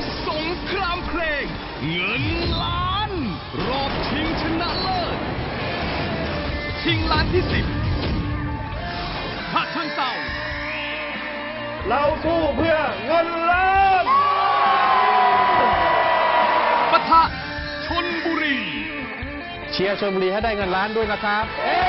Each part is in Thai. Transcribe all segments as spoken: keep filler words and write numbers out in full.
สงครามเพลงเงินล้านรอบชิงชนะเลิศชิงล้านที่สิบฉะเชิงเทราเราสู้เพื่อเงินล้านปะทะชลบุรีเชียร์ชลบุรีให้ได้เงินล้านด้วยนะครับเอ๊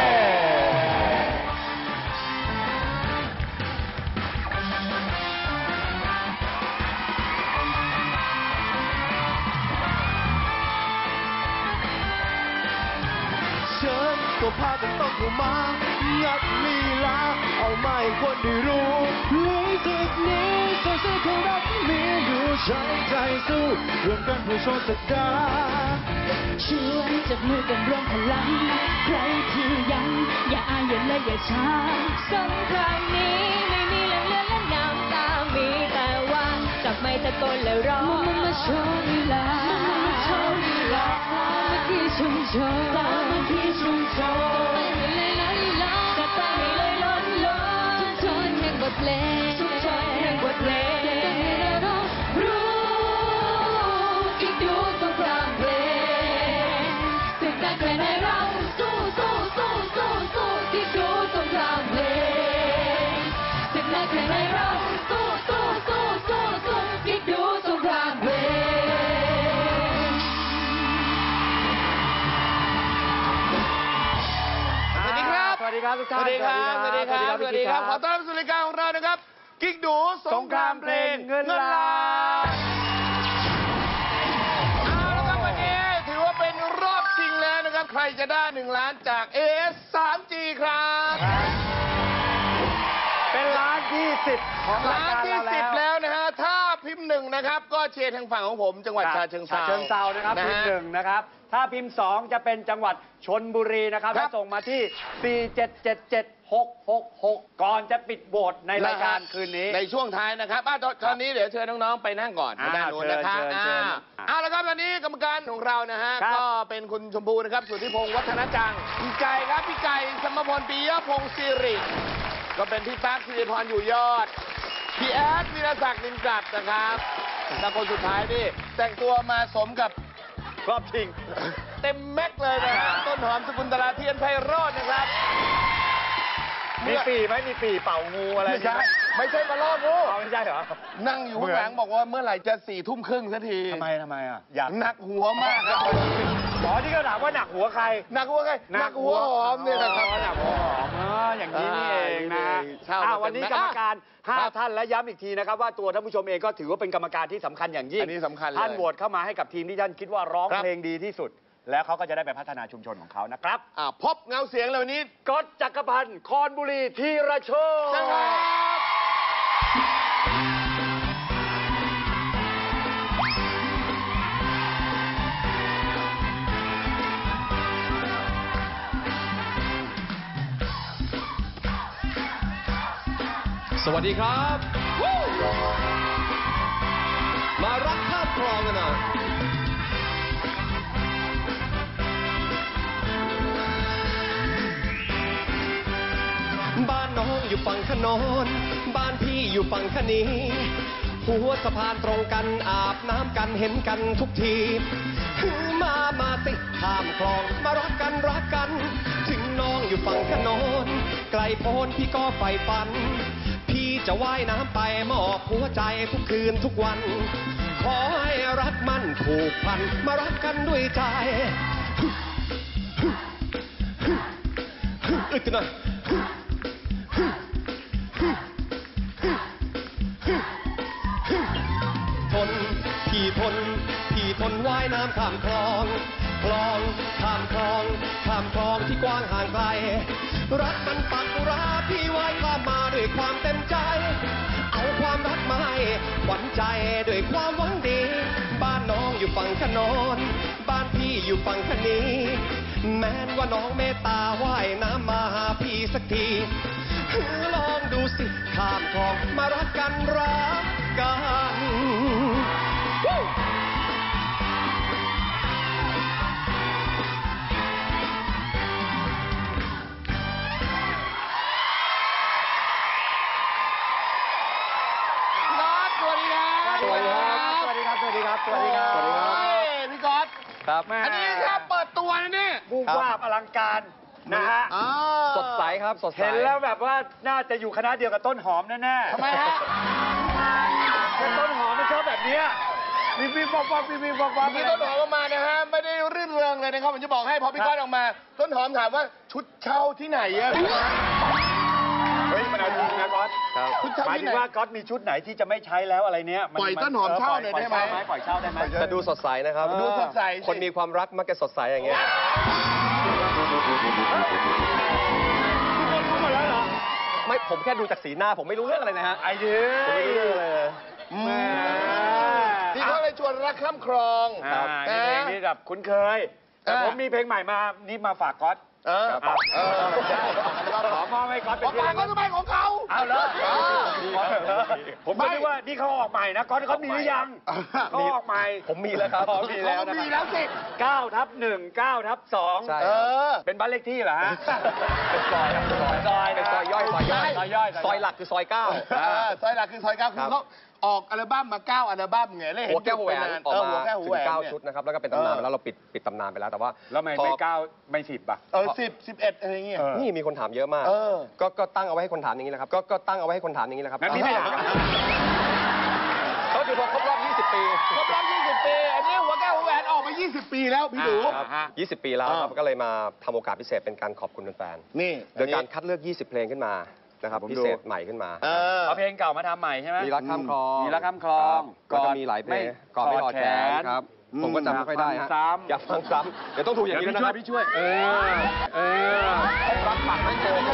ก็พากันต้องเข้ามางัดลีลาเอาไม่คนได้รู้ลิสิกนี้ส่วนสิ่งของรักมีอยู่ใช้ใจสู้รวมกันเพื่อโชว์สักดาชวนจับมือกันรวมพลังใครที่ยังอย่าอายอย่าเลยอย่าช้าสงครามนี้ไม่มีเลือดเลือดและน้ำตามีแต่ว่าจับไม่ตะโกนและร้องมาโชว์ลีลามาโชว์ลีลามาที่ชุมชนมาที่ชุมชนจัดไปให้เลยล้นล้นชุมชนแห่งบทเพลงชุมชนแห่งบทเพลงรู้คิดดูสงครามเพลงศึกกันแค่ไหนเราสู้สู้สู้สู้สู้คิดดูสงครามเพลงศึกกันแค่ไหนเราสู้สู้สู้สู้สู้คิดดูสงครามเพลงสวัสดีครับสวัสดีครับทุกท่านสวัสดีครับสวัสดีครับสวัสดีครับขอต้อนรับสู่รายการของเรานะครับกิ๊กดูสงครามเพลงเงินล้านเอาละครับวันนี้ถือว่าเป็นรอบชิงแล้วนะครับใครจะได้หนึ่งล้านจาก เอ เอส ทรี จี ครับเป็นล้านที่สิบของรายล้านการที่เราสิบแล้วแล้วนะฮะถ้าพิมพ์หนึ่งนะครับก็เชียร์ทางฝั่งของผมจังหวัดฉะเชิงเทราฉะเชิงเทรานะครับนะพิมฮะพ์หนึ่งนะครับถ้าพิมพ์สองจะเป็นจังหวัดชลบุรีนะครับครัแล้บวส่งมาที่สี่เจ็ดเจ็ดเจ็ดหกหกหกก่อนจะปิดโหวตในรายการคืนนี้ในช่วงท้ายนะครับอ่ะตอนตอนนี้เดี๋ยวเชิญน้องๆไปนั่งก่อนอ่าด้านนู้นนะครับเชิญเชิญอ่าเชิญเอาละครับตอนนี้กรรมการของเรานะฮะครับก็เป็นคุณชมพูนะครับสุทธิพงศ์วัฒนจังพี่ไก่ครับพี่ไก่สมพลปิยพงศ์สิริก็เป็นพี่ตั๊กสิริพรอยู่ยอดพี่แอดวีรศักดิ์นินกลัดนะครับแล้วคนสุดท้ายนี่แต่งตัวมาสมกับรอบชิงเต็มแม็กเลยนะฮะต้นหอมสกุลตลาเทียนไพโรจน์นะครับมีปีไหมมีปีเป่างูอะไรไม่ใช่ไหมไม่ใช่มาล่องูเอาไม่ใช่เหรอนั่งอยู่ข้างหลังบอกว่าเมื่อไหร่จะสี่ทุ่มครึ่งสักทีทำไมทำไมอ่ะอยากหนักหัวมากครับหมอที่เขาถามว่าหนักหัวใครหนักหัวใครหนักหัวหอมเนี่ยนะครับอ๋อหนักหัวหอมอ๋ออย่างนี้นี่เองนะเช่ามาอ่าเป็นวันนี้นะกรรมการห้าครับท่านและย้ำอีกทีนะครับว่าตัวท่านผู้ชมเองก็ถือว่าเป็นกรรมการที่สำคัญอย่างยิ่งอันนี้สำคัญเลยท่านโหวตเข้ามาให้กับทีมที่ท่านคิดว่าร้องครับเพลงดีที่สุด แล้วเขาก็จะได้ไปพัฒนาชุมชนของเขานะครับอ่าพบเงาเสียงเลยวันนี้ก๊อตจักรพันธ์คอนบุรีธีรโชตนะครับสวัสดีครับ มารักข้ามคลองกันหน่อยบ้านน้องอยู่ฝั่งขนนบ้านพี่อยู่ฝั่งขนีหัวสะพานตรงกันอาบน้ำกันเห็นกันทุกทีมามาสิข้ามคลองมารักกันรักกัน ถึงน้องอยู่ฝั่งขนนไกลโพ้นพี่ก็ใฝ่ฝัน พี่จะว่ายน้ำไปมอบหัวใจทุกคืนทุกวัน ขอให้รักมันผูกพันมารักกันด้วยใจอึดกันหน่อยทนพี่ทนพี่ทนว่ายน้ำข้ามคลอง คลองข้ามคลองข้ามคลองที่กว้างห่างไกลรักมันปักราพี่ว่ายข้ามมาด้วยความเต็มใจ เอาความรักมาให้หวั่นใจด้วยความหวังดี บ้านน้องอยู่ฝั่งขนนบ้านพี่อยู่ฝั่งขนีแม้นว่าน้องเมตตาว่ายน้ำมาหาพี่สักทีลองดูสิข้ามคลองมารักกันรักกันครับแม่อันนี้ครับเปิดตัวนะเนี่ยบูบวาบอลังการนะฮะอ่าสดใสครับสดใสเห็นแล้วแบบว่าน่าจะอยู่คณะเดียวกับต้นหอมแน่ๆทำไมฮะแต่ต้นหอมมันชอบแบบเนี้ยวิบวิบวับวับวิบวิบวับวับเมื่อกี้ต้นหอมออกมานะฮะไม่ได้รื่นเริงเลยนะครับผมจะบอกให้พอพี่ก้อนออกมา ต้นหอมถามว่าชุดเช่าที่ไหนอะเฮ้ยมันเอาจริงนะก๊อตครับชุดเช่าหมายที่ถึไหนงว่าก๊อตมีชุดไหนที่จะไม่ใช้แล้วอะไรเนี้ยมัปล่อยต้นหอมเช่าหน่อยได้ไหมปล่อยเช่าได้ไหมแต่ดูสดใสนะครับดูสดใสสิคนมีความรักมักจะสดใสอย่างเงี้ยทุกคนรู้หมดแล้วเหรอไม่ผมแค่ดูจากสีหน้าผมไม่รู้เรื่องอะไรนะฮะไอ้เด้ผมไม่รู้เรื่องอะไรเลยแหมที่เขาเลยชวนรักข้ามครองอ่านี่เพลงนี้แบบคุ้นเคย แต่อ่าผมมีเพลงใหม่มานี่มาฝากก๊อตเออครับเออขอมอบให้ก๊อตขเป็อนที่ฝากระก็ลึกทำไมของเขาเอาเลยอ่าผมก็นึกว่านี่เขาออกใหม่นะก๊อตเขามีหรือยังเขาออกใหม่ผมมีแล้วครับอ๋อมีแล้วนะมีแล้วสิเก้าทับหนึ่งเก้าทับสองใช่เออเป็นบ้านเลขที่เหรอฮะเป็นซอยครับซอยซอยเป็นซอยย่อยซอยย่อยซอยย่อยซอยหลักคือซอยเก้าเออซอยหลักคือซอยเก้าคือเขาออกอัลบั้มมาเก้าอัลบั้มไงเลยเห็นหัวแก้วหัวแหวนออกเออหัวมาแก้วหัวถึแหวงนเก้าเนี่ยชุดนะครับ แล้วก็เป็นตำนานไปแล้วเราปิดปิดตำนานไปแล้วแต่ว่าแล้วไม่พอไม่เก้าไม่สิบอ่ะเออสิบสิบเอ็ดอะไรเงี้ยเออนี่มีคนถามเยอะมากเออก็ก็ตั้งเอาไว้ให้คนถามอย่างนี้แหละครับ ก็ก็ตั้งเอาไว้ให้คนถามอย่างนี้แหละครับงั้นพี่ไม่ถามก็คือพอครบรอบ ยี่สิบ ปีครบรอบยี่สิบปี อันนี้หัวแก้วหัวแหวนออกมายี่สิบปีแล้วพี่ดูอ่าฮะยี่สิบ ปีแล้วครับอ่าก็เลยมาทำโอกาสพิเศษเป็นการขอบคุณแฟนนี่ๆโดยการคัดเลือก ยี่สิบ เพลงขึ้นมานะครับผมดูพิเศษใหม่ขึ้นมาเออเอาเพลงเก่ามาทำใหม่ใช่ไหมมีรักข้ามคลองมีรักข้ามคลองก็จะมีหลายเพลงก่อนไม่ถอดแขนครับอืมผมก็จำไม่ค่อยได้ฮะอยากฟังซ้ำอยากฟังซ้ำเดี๋ยวต้องถูกอย่างนี้แล้วนะครับพี่ช่วยเออเออรักปักไม่โกง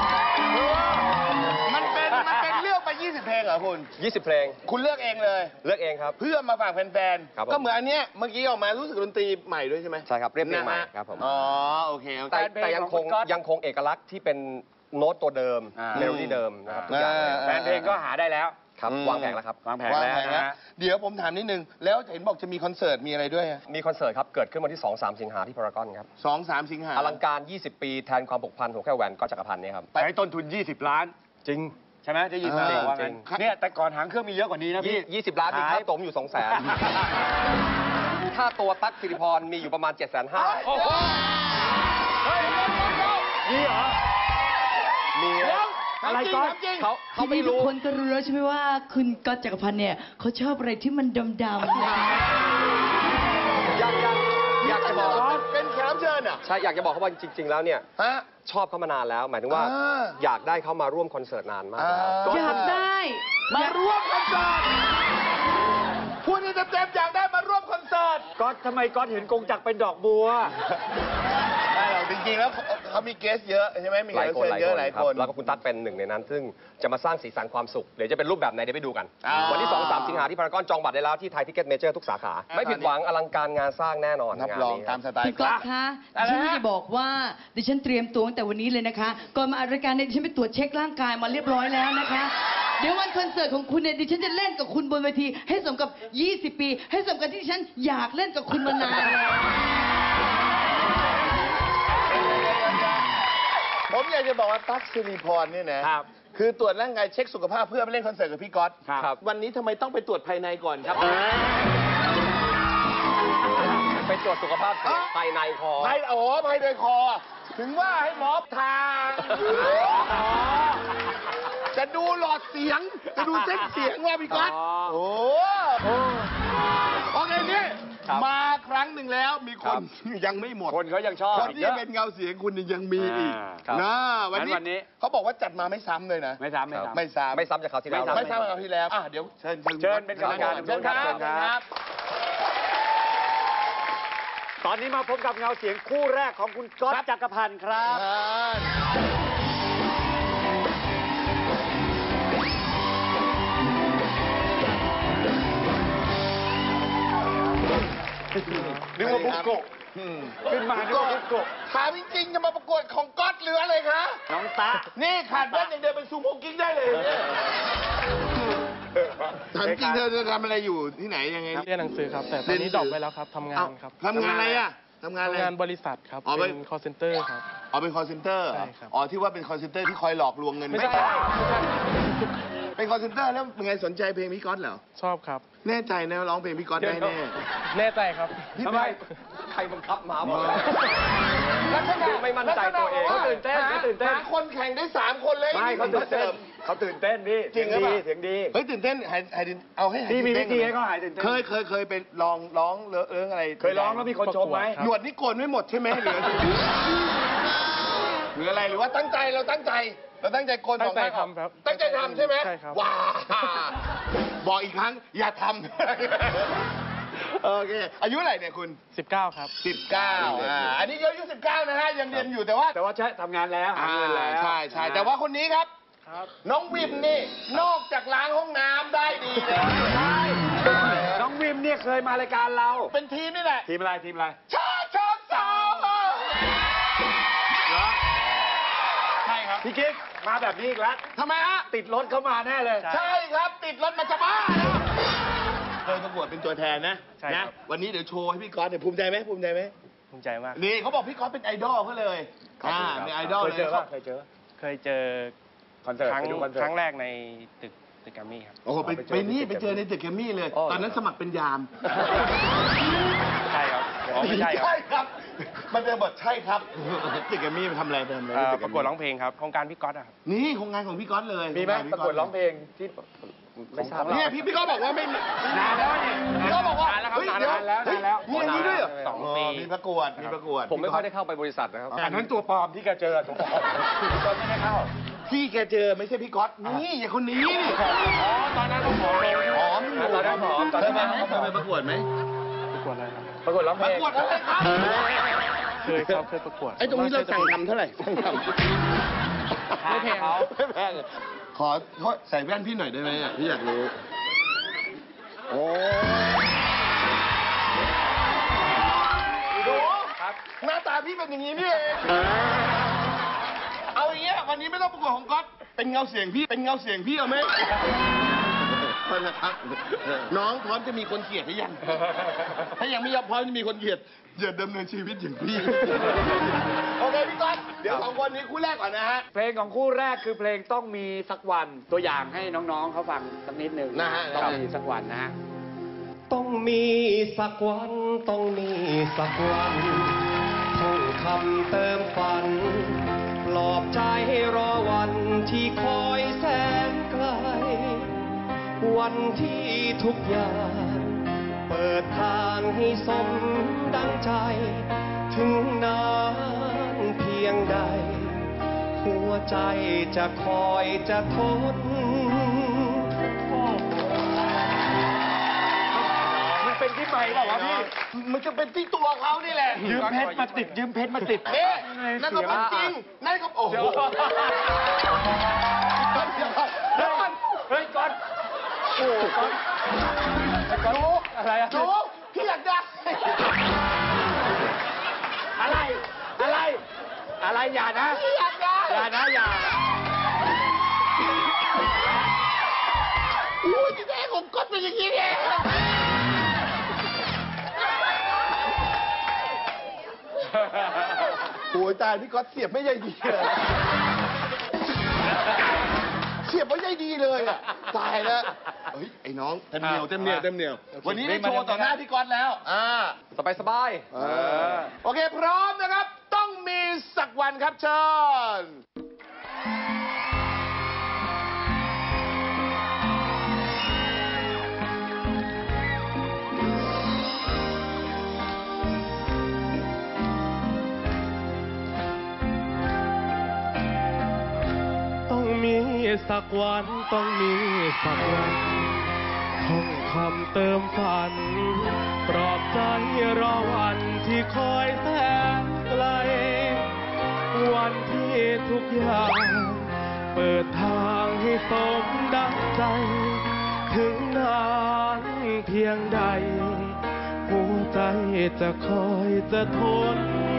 มันเป็นมันเป็นเลือกไปยี่สิบเพลงเหรอคุณยี่สิบ เพลงคุณเลือกเองเลยเลือกเองครับเพื่อมาฝากแฟนครับผมๆ ก็เหมือนอันเนี้ยเมื่อกี้ออกมารู้สึกดนตรีใหม่ด้วยใช่ไหมใช่ครับเรียบเรียงใหม่นะฮะครับผมอ๋อโอเคโอเคแต่แฟนเพลงแต่ยังของคคุงณก๊อตยังคงเอกลักษณ์ที่เป็นโน้ตตัวเดิมอ่าเมโลดี้เดิมนะครับทุกอย่างเลยอ่าแฟนเพลงก็หาได้แล้วครับอืมวางแผงแล้วครับวางแผนวางแล้วแผนนะนะฮะเดี๋ยวผมถามนิดนึง แล้วเห็นบอกจะมีคอนเสิร์ตมีอะไรด้วยอะมีคอนเสิร์ตครับ เกิดขึ้นวันที่ สองสาม สิงหาที่พารากอนครับสองสามสิงหาอลังการ ยี่สิบ ปีแทนความผูกพันหัวแก้วแหวนก็จักรพันธ์เนี่ยครับใช้ต้นทุน ยี่สิบ ล้านจริงใช่ไหมจะยินมาจริงว่างั้นจริงเนี่ยแต่ก่อนหางเครื่องมีเยอะกว่านี้นะพี่ยี่สิบ ล้านมีค่าตมอยู่สองแสนค่าตัวตั๊กสิริพรมีอยู่ประมาณเจ็ดแสนห้าโอ้โหเฮ้ยนี่เหรอมีเดี๋ยวอะไรถามจริงก่อนถามจริงเขาเขาทีไม่นี้ทุกรู้คนก็รู้แล้วใช่ไหมว่าคุณก๊อตจักรพันธ์เนี่ยเขาชอบอะไรที่มันดำๆนะคะอยากอยากอยากจะบอกเป็นแขกรับเชิญอ่ะใช่อยากจะบอกเขาว่าจริง ๆ แล้วเนี่ยฮะชอบเขามานานแล้ว หมายถึงว่าอ่าอยากได้เขามาร่วมคอนเสิร์ตนานมากแล้วอ่าอยากได้มาร่วมคอนเสิร์ตพูดให้เต็มๆอยากได้มาร่วมคอนเสิร์ตก๊อตทำไมก๊อตเห็นกงจักรเป็นดอกบัวไม่หรอกจริงๆแล้วเขาเขามีเกสเยอะใช่ไหมมีหแขลาก ยรับคนเชิญหลายเยคอะนหลายครัคบนแล้วก็คุณตั๊กเป็นหนึ่งในนั้น ซึ่งจะมาสร้างสีสันความสุขเดี๋ยวจะเป็นรูปแบบไหนเดี๋ยวไปดูกันอ่าวันที่ สอง สาม สิงหาที่พารากอนจองบัตรได้แล้วที่ไทยทิเก็ตเมเจอร์ทุกสาขา ไม่ผิดหวังอลังการงานสร้างแน่นอนรับงานรองนี้ตามสไตคุล์ณก๊อตคะอะไรดิฉันฮะจะบอกว่าดิฉันเตรียมตัวตั้งแต่วันนี้เลยนะคะ ก่อนมาอัดรายการเนี่ยดิฉันไปตรวจเช็คร่างกายมาเรียบร้อยแล้วนะคะ เดี๋ยววันคอนเสิร์ตของคุณเนี่ยดิฉันจะเล่นกับคุณบนเวที ให้สมกับ ยี่สิบ ปี ให้สมกับที่ดิฉันอยากเล่นกับคุณมานานแล้วผมอยากจะบอกว่าตั๊กสิริพรเนี่ยนะครับ คือตรวจร่างกายเช็คสุขภาพเพื่อไปเล่นคอนเสิร์ตกับพี่ก๊อตครับวันนี้ทำไมต้องไปตรวจภายในก่อนครับไปตรวจสุขภาพภายในคอภายอ๋อภายในคอ ถึงว่าให้หมอทางจะดูหลอดเสียง จะดูเส้นเสียงว่าพี่ก๊อตอ๋อโอ้โหโอเคนี่ครับมาครั้งหนึ่งแล้วมีคนยังไม่หมดคนเขายังชอบคนที่จะเป็นเงาเสียงคุณนี่ยังมีอีกอ่าครับนะวันงั้นวันนี้นี้เขาบอกว่าจัดมาไม่ซ้ำเลยนะไม่ซ้ำไม่ซ้ำไม่ซ้ำไม่ซ้ำจากคราวที่แล้วนะไม่ซ้ำกับคราวที่แล้วอ่ะเดี๋ยวเชิญเชิญเป็นกรรมการเชิญครับเชิเชิญญคครัรับ บตอนนี้มาพบกับเงาเสียงคู่แรกของคุณก๊อตครับจักรพันธ์ครับ นึกว่าบุกโกะขึ้นมานึกว่าบุกโกะถามจริงๆจะมาประกวดของก๊อตหรืออะไรคะน้องตะนี่ขาดแว่นอย่างเดียวเป็นซูโม่กิ๊กได้เลยเนี่ยถามจริงเธอจะทำอะไรอยู่ที่ไหนยังไงเรียนหนังสือครับ แต่ตอนนี้ดรอปไปแล้วครับทำงานครับทำงานอะไรอ่ะทำงานอะไรทำงานบริษัทครับอ๋อเป็นเป็น call center ครับอ๋อเป็นคอร์เซนเตอร์ใช่ครับอ๋อที่ว่าเป็นคอร์เซนเตอร์ที่คอยหลอกลวงเงินไม่ใช่เป็นคอร์เซนเตอร์แล้วเป็นไงสนใจเพลงพี่ก๊อตเหรอชอบครับแน่ใจนะว่าร้องเพลงพี่ก๊อตได้แน่แน่ใจครับพี่ทำไมพใครบังคับมาบอกลักษณะไม่มั่นใจตัวเองเขาตื่นเต้นเขาตื่นเต้นหาคนแข่งได้สามคนเลยไม่เขาตื่นเต้นเขาตื่นเต้นพี่จริงหรือเปล่าเสียงดีเฮ้ยตื่นเต้นหายหายเอาให้หายพี่มีตื่วินเต้นธีให้เขาหายตื่นเต้นเคยเคยเคยไปลองร้องเลอะเอิงอะไรเคยร้องแล้วมีคนชมไหมหนวดนี่โกนไม่หมดใช่ไหมเหลือหรืออะไรหรือว่าตั้งใจเราตั้งใจ เราตั้งใจโกนตั้สองใจข้างออกทำครับตั้งใจทำใช่ไหมใช่ครับว้าบอกอีกครั้งอย่าทำโอเคอายุเท่าไหร่เนี่ยคุณสิบเก้าครับสิบเก้าอ่าอันนี้อายุสิบเก้านะฮะยังเรียนอยู่แต่ว่าแต่ว่าใช่ทำงานแล้วหาอ่าเงินแล้วใช่ใช่แต่ว่าคนนี้ครับครับน้องวิมนี่นอกจากล้างห้องน้ำได้ดีแล้วใช่น้องวิมเนี่ยเคยมารายการเราเป็นทีมนี่แหละทีมอะไรทีมอะไรชาเชิงเซาใช่ครับพี่กิ๊กมาแบบนี้อีกแล้วทำไมฮะติดรถเข้ามาแน่เลยใช่ใช่ครับติดรถมาจะบ้าแล้วเคยประกวดเป็นตัวแทนนะใช่ครับนะวันนี้เดี๋ยวโชว์ให้พี่ก๊อตเนี่ยภูมิใจไหมภูมิใจไหมภูมิใจมากนี่เขาบอกพี่ก๊อตเป็นไอดอลเขาเลยอ่าเป็นไอดอลเคเลย ยเจอป่ะเคยเจอเคยเจอคอนเสิร์ตครั้งไปดูคอนเสิร์ตครั้งแรกในตึกตึกแกรมมี่ครับโอ้โหไปไปเจอไปนี่ที่ไปเจอในตึกแกรมมี่เลยอ๋อตอนนั้นสมัครเป็นยามใช่ครับอ๋อไม่ใช่ครับครับ มันจะบทใช่ครับตึกแกรมมี่ไปทำอะไรไปทำอะไรเอ่อที่ปตึระกวดร้องเพลงครับโครงการพี่ก๊อตอะครับนี่โครงงานของพี่ก๊อตเลยมีไหมโคงานประกวดร้องเพลงที่ไม่ทราบเนี่ยพี่พี่ก๊อตบอกว่าไม่มีนานแล้วเนี่ยพี่ก๊อตบอกว่านานแล้วครับเฮ้ยนานเดี๋ยวแล้วนานแล้วเฮ้ยมีอันนี้ด้วยเหรอสองปีมีประกวดมีประกวดผมไม่ค่อยได้เข้าไปบริษัทนะครับอ่าอันนั้นตัวปลอมที่แกเจอตัวปลอมพี่ก๊อตไม่ได้เข้าที่แกเจอไม่ใช่พี่ก๊อตนี่อย่าคนนี้นี่อ๋อตอนนั้นเราผอมลงหอมอยู่ตอนนั้นผอมตอนเคนั้ยนไปไหมเคยไปประกวดไหมประกวดอะไรครับประกวดร้องเพปลระงกวดอะไรครับเคยครับเคยประกวดไอ้ตรงนี้เราสั่งทำเท่าไหร่สั่งทำไม่แพงเขาไม่แพงขอโทษใส่แว่นพี่หน่อยได้ไหมอ่ะพี่อยากรู้โอ้ดูครับหน้าตาพี่เป็นอย่างนี้นี่เองเอาอย่างเงี้ยวันนี้ไม่ต้องประกวดของก๊อตเป็นเงาเสียงพี่เป็นเงาเสียงพี่เอาไหมนะครับน้องพร้อมจะมีคนเกลียดหรือยัง ถ้ายังไม่ยอมพร้อมจะมีคนเกลียดอย่าดำเนินชีวิตอย่างพี่ โอเคพี่ก๊อตเดี๋ยวสองคนนี้คู่แรกก่อนนะฮะเพลงของคู่แรกคือเพลงต้องมีสักวันตัวอย่างให้น้องๆเขาฟังสักนิดหนึ่งนะฮะต้องมีสักวันนะฮะต้องมีสักวัน ต้องมีสักวันท่องคำเติมฝัน ปลอบใจรอวันที่คอยแสนไกล วันที่ทุกอย่าง เปิดทางให้สมดังใจ ถึงนานเพียงใด หัวใจจะคอยจะทนมันเป็นที่ใหม่เปล่าวะพี่มันจะเป็นที่ตัวเขานี่แหละยืมเพชรมาติดยืมเพชรมาติดเอ๊ะนั่นก็เป็นจริง นั่นก็โอ้โหเดี๋ยวเดี๋ยวก่อนเดี๋ยวก่อนเฮ้ยก่อนโอ้ก่อนดูอะไรอะดูพี่อยากได้อะไร อะไร อะไรอย่านะพี่อยากได้อย่านะอย่าอุ้ยที่แท้ของก๊อตเป็นอย่างนี้เองโอ้ยตายพี่ก๊อตเสียบไม่ใยดีเลยเสียบไม่ใยดีเลยอะตายแล้วเฮ้ยไอ้น้องเต็มเหนียวเต็มเหนียวเต็มเหนียววันนี้ได้โชว์ต่อหน้าพี่ก๊อตแล้วอ่าสบายสบายเออโอเค พร้อมนะครับ ต้องมีสักวันครับเชิญต้องมีสักวันต้องมีสักวันท่องคำเติมฝัน ปลอบใจรอวันที่คอยแสนไกล วันที่ทุกอย่าง เปิดทางให้สมดังใจ ถึงนานเพียงใด หัวใจจะคอยจะทน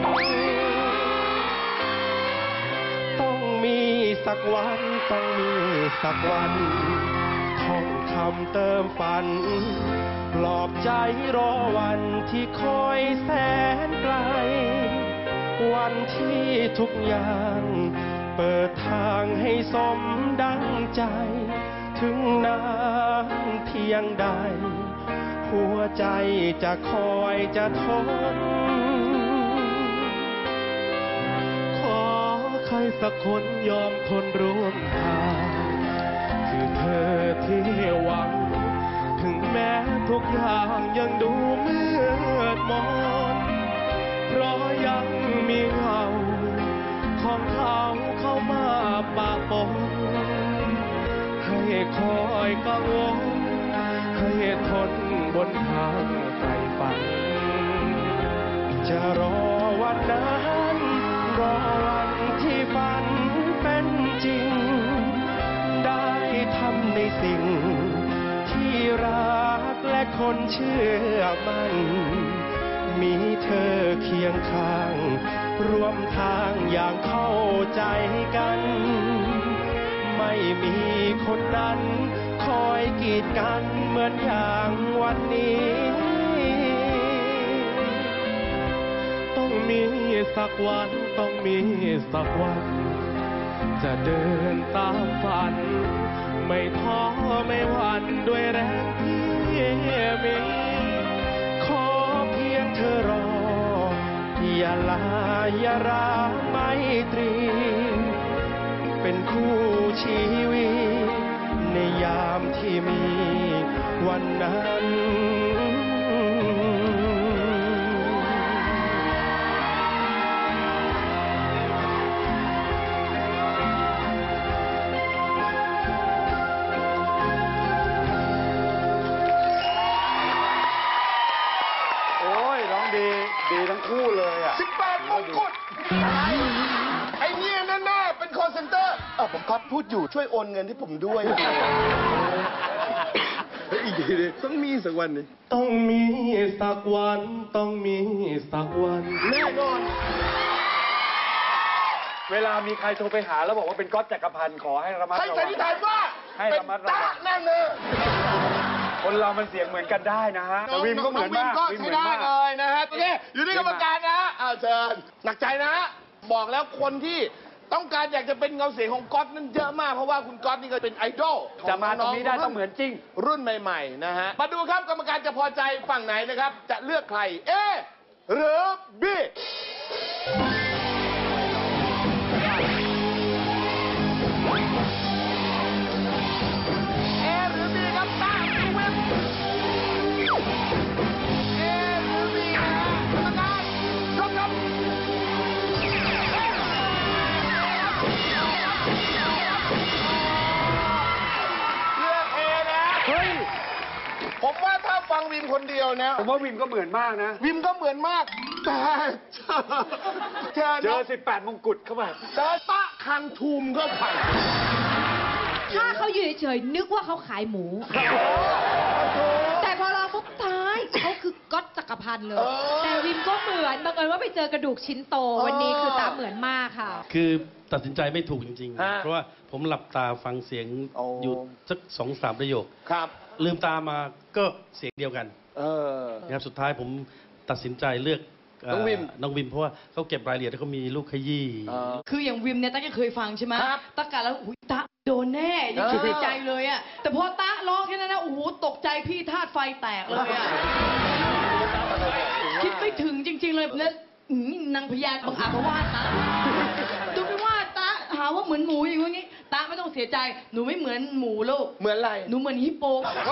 ต้องมีสักวันต้องมีสักวันท่องคำเติมฝัน ปลอบใจรอวันที่คอยแสนไกล วันที่ทุกอย่าง เปิดทางให้สมดังใจ ถึงนานเพียงใด หัวใจจะคอยจะทนรสักคนยอมทนร่วมทางคือเธอที่หวังถึงแม้ทุกอย่างยังดูมืดมนเพราะยังมีเงาของเขาเข้ามาปะปนให้คอยกังวลให้ทนบนทางไกลฝันจะรอวันนั้นรอวันที่ฝันเป็นจริงได้ทำในสิ่งที่รักและคนเชื่อมันมีเธอเคียงข้างร่วมทางอย่างเข้าใจกันไม่มีคนนั้นคอยกีดกันเหมือนอย่างวันนี้ต้องมีสักวันต้องมีสักวันจะเดินตามฝันไม่ท้อไม่หวั่นด้วยแรงที่มีขอเพียงเธอรออย่าลาอย่าร้างไมตรีเป็นคู่ชีวิตในยามที่มีวันนั้นโอ้ยร้องดีดีทั้งคู่เลยอ่ะสิบแปดมงกุฎอะไรไอ้เนี่ยแน่ๆเป็นคอเซ็นเตอร์เออผมก๊อฟพูดอยู่ช่วยโอนเงินให้ผมด้วยอีกทีนึงต้องมีสักวันนี้ต้องมีสักวันต้องมีสักวันแน่นอนเวลามีใครโทรไปหาแล้วบอกว่าเป็นก๊อตจักรพันธ์ขอให้ระมัดให้ระสัวัน งนิษฐานว่าให้เป็นระมัดระวัตาง แน่เลยคนเรามันเสียงเหมือนกันได้นะฮะแต่วิมก็เหมือนวิมมากก็วิมใช้เหมือนได้มากเลยนะฮะโอเคอยู่ที่กรรมการนะฮะอ้าวเชิญหนักใจนะฮะบอกแล้วคนที่ต้องการอยากจะเป็นเงาเสียงของก๊อตนั้นเยอะมากเพราะว่าคุณก๊อตนี่ก็เป็นไอดอลของจะมาตรงนี้ได้ๆต้องเหมือนจริงรุ่นใหม่ๆนะฮะมาดูครับกรรมการจะพอใจฝั่งไหนนะครับ จะเลือกใครเอหรือบีเอหรือบีครับตามดูเว็บเอหรือบีนะฮะกรรมการชมครับเลือกเอนะเฮ้ยผมว่าถ้าฟังวิมคนเดียวนะผมว่าวิมก็เหมือนมากนะวิมก็เหมือนมาก แต่เจอเจเจออสิบแปดมงกุฎเข้าไปเจอตะคังทูมเข้าไปถ้าเขาอยู่เฉยๆนึกว่าเขาขายหมู แต่พอเราปุ๊บตายเขาคือก๊อตจักรพันธ์เลย แต่วิมก็เหมือนบังเอิญว่าไปเจอกระดูกชิ้นโต วันนี้คือตาเหมือนมากค่ะคือตัดสินใจไม่ถูกจริงฮะๆ เพราะว่าผมหลับตาฟังเสียงโอ้อยู่สักสองสามประโยคครับลืมตามาก็เสียงเดียวกันเออนะครับสุดท้ายผมตัดสินใจเลือกเน้องวิมน้องวิมเพราะว่าเขาเก็บรายละเอียดแล้วเขามีลูกขยี้เออคืออย่างวิมเนี่ยตั้งแต่เคยฟังใช่ไหมครับตะกาแล้วอุ้ยตะโดนแน่ยังคิดในใจเลยอะแต่พอตะร้องแค่นั้นนะโอ้โหตกใจพี่ธาตุไฟแตกเลยอะคิดไม่ถึงจริง ๆ เลยแล้วอื้อนางพญาบังอาจมาว่าตะดูไม่ว่าตะหาว่าเหมือนหมูอย่างนี้ตะไม่ต้องเสียใจหนูไม่เหมือนหมูลูกเหมือนอะไรหนูเหมือนฮิปโป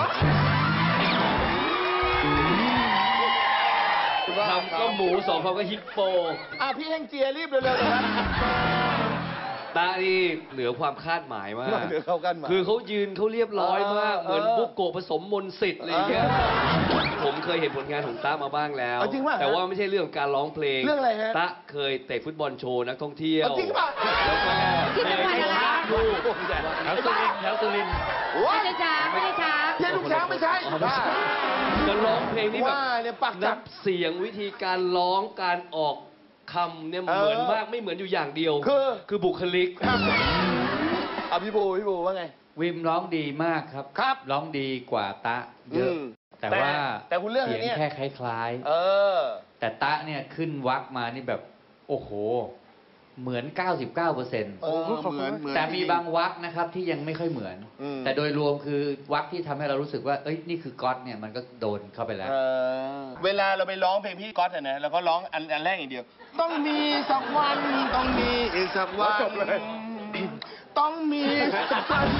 คำก็หมูสองคำก็ฮิปโปอ่ะพี่แห้งเจียรีบเร็วๆนะครับตานี่เหนือความคาดหมายมากเหนือเข้ากันมาคือเขายืนเขาเรียบร้อยมากเออเหมือนบุกโกะผสมมนต์สิทธิ์อะไรอย่างเงี้ยเออผมเคยเห็นผลงานของตามาบ้างแล้วเอาจริงป่ะแต่ว่าไม่ใช่เรื่องการร้องเพลงเรื่องอะไรฮะตาเคยเตะฟุตบอลโชว์นักท่องเที่ยวเอาจริงป่ะแล้วก็ที่จังหวัดอะไรดูแถวสุรินทร์แถวสุรินทร์ว้าไม่ใช่ช้างไม่ใช่ช้างเจ๊ลูกช้างไม่ใช่อ๋อไม่ใช่จะร้องเพลงนี้แบบว่าเนี่ยปากจันัดบเสียงวิธีการร้องการออกคำเนี่ยเออเหมือนมากไม่เหมือนอยู่อย่างเดียวคือคือบุคลิกอ่ะพี่บูพี่บูว่าไงวิมร้องดีมากครับครับร้องดีกว่าตะเยอะอืมแต่แต่ว่าแต่คุณเลือกอัเสีนยงเนี้ยแค่คล้ายเออๆ แต่ตะเนี่ยขึ้นวักมานี่แบบ โอ้โหเหมือน เก้าสิบเก้าเปอร์เซ็นต์เออเหมือนเหมือนแต่มีบางวรรคนะครับที่ยังไม่ค่อยเหมือนอืมแต่โดยรวมคือวรรคที่ทำให้เรารู้สึกว่าเอ้ยนี่คือก๊อตเนี่ยมันก็โดนเข้าไปแล้วเออเวลาเราไปร้องเพลงพี่ก๊อตอะนะเราก็ร้องอันอันแรกอย่างเดียว ต้องมีสักวันต้องมีสักวันจบเลยต้องมีสักวัน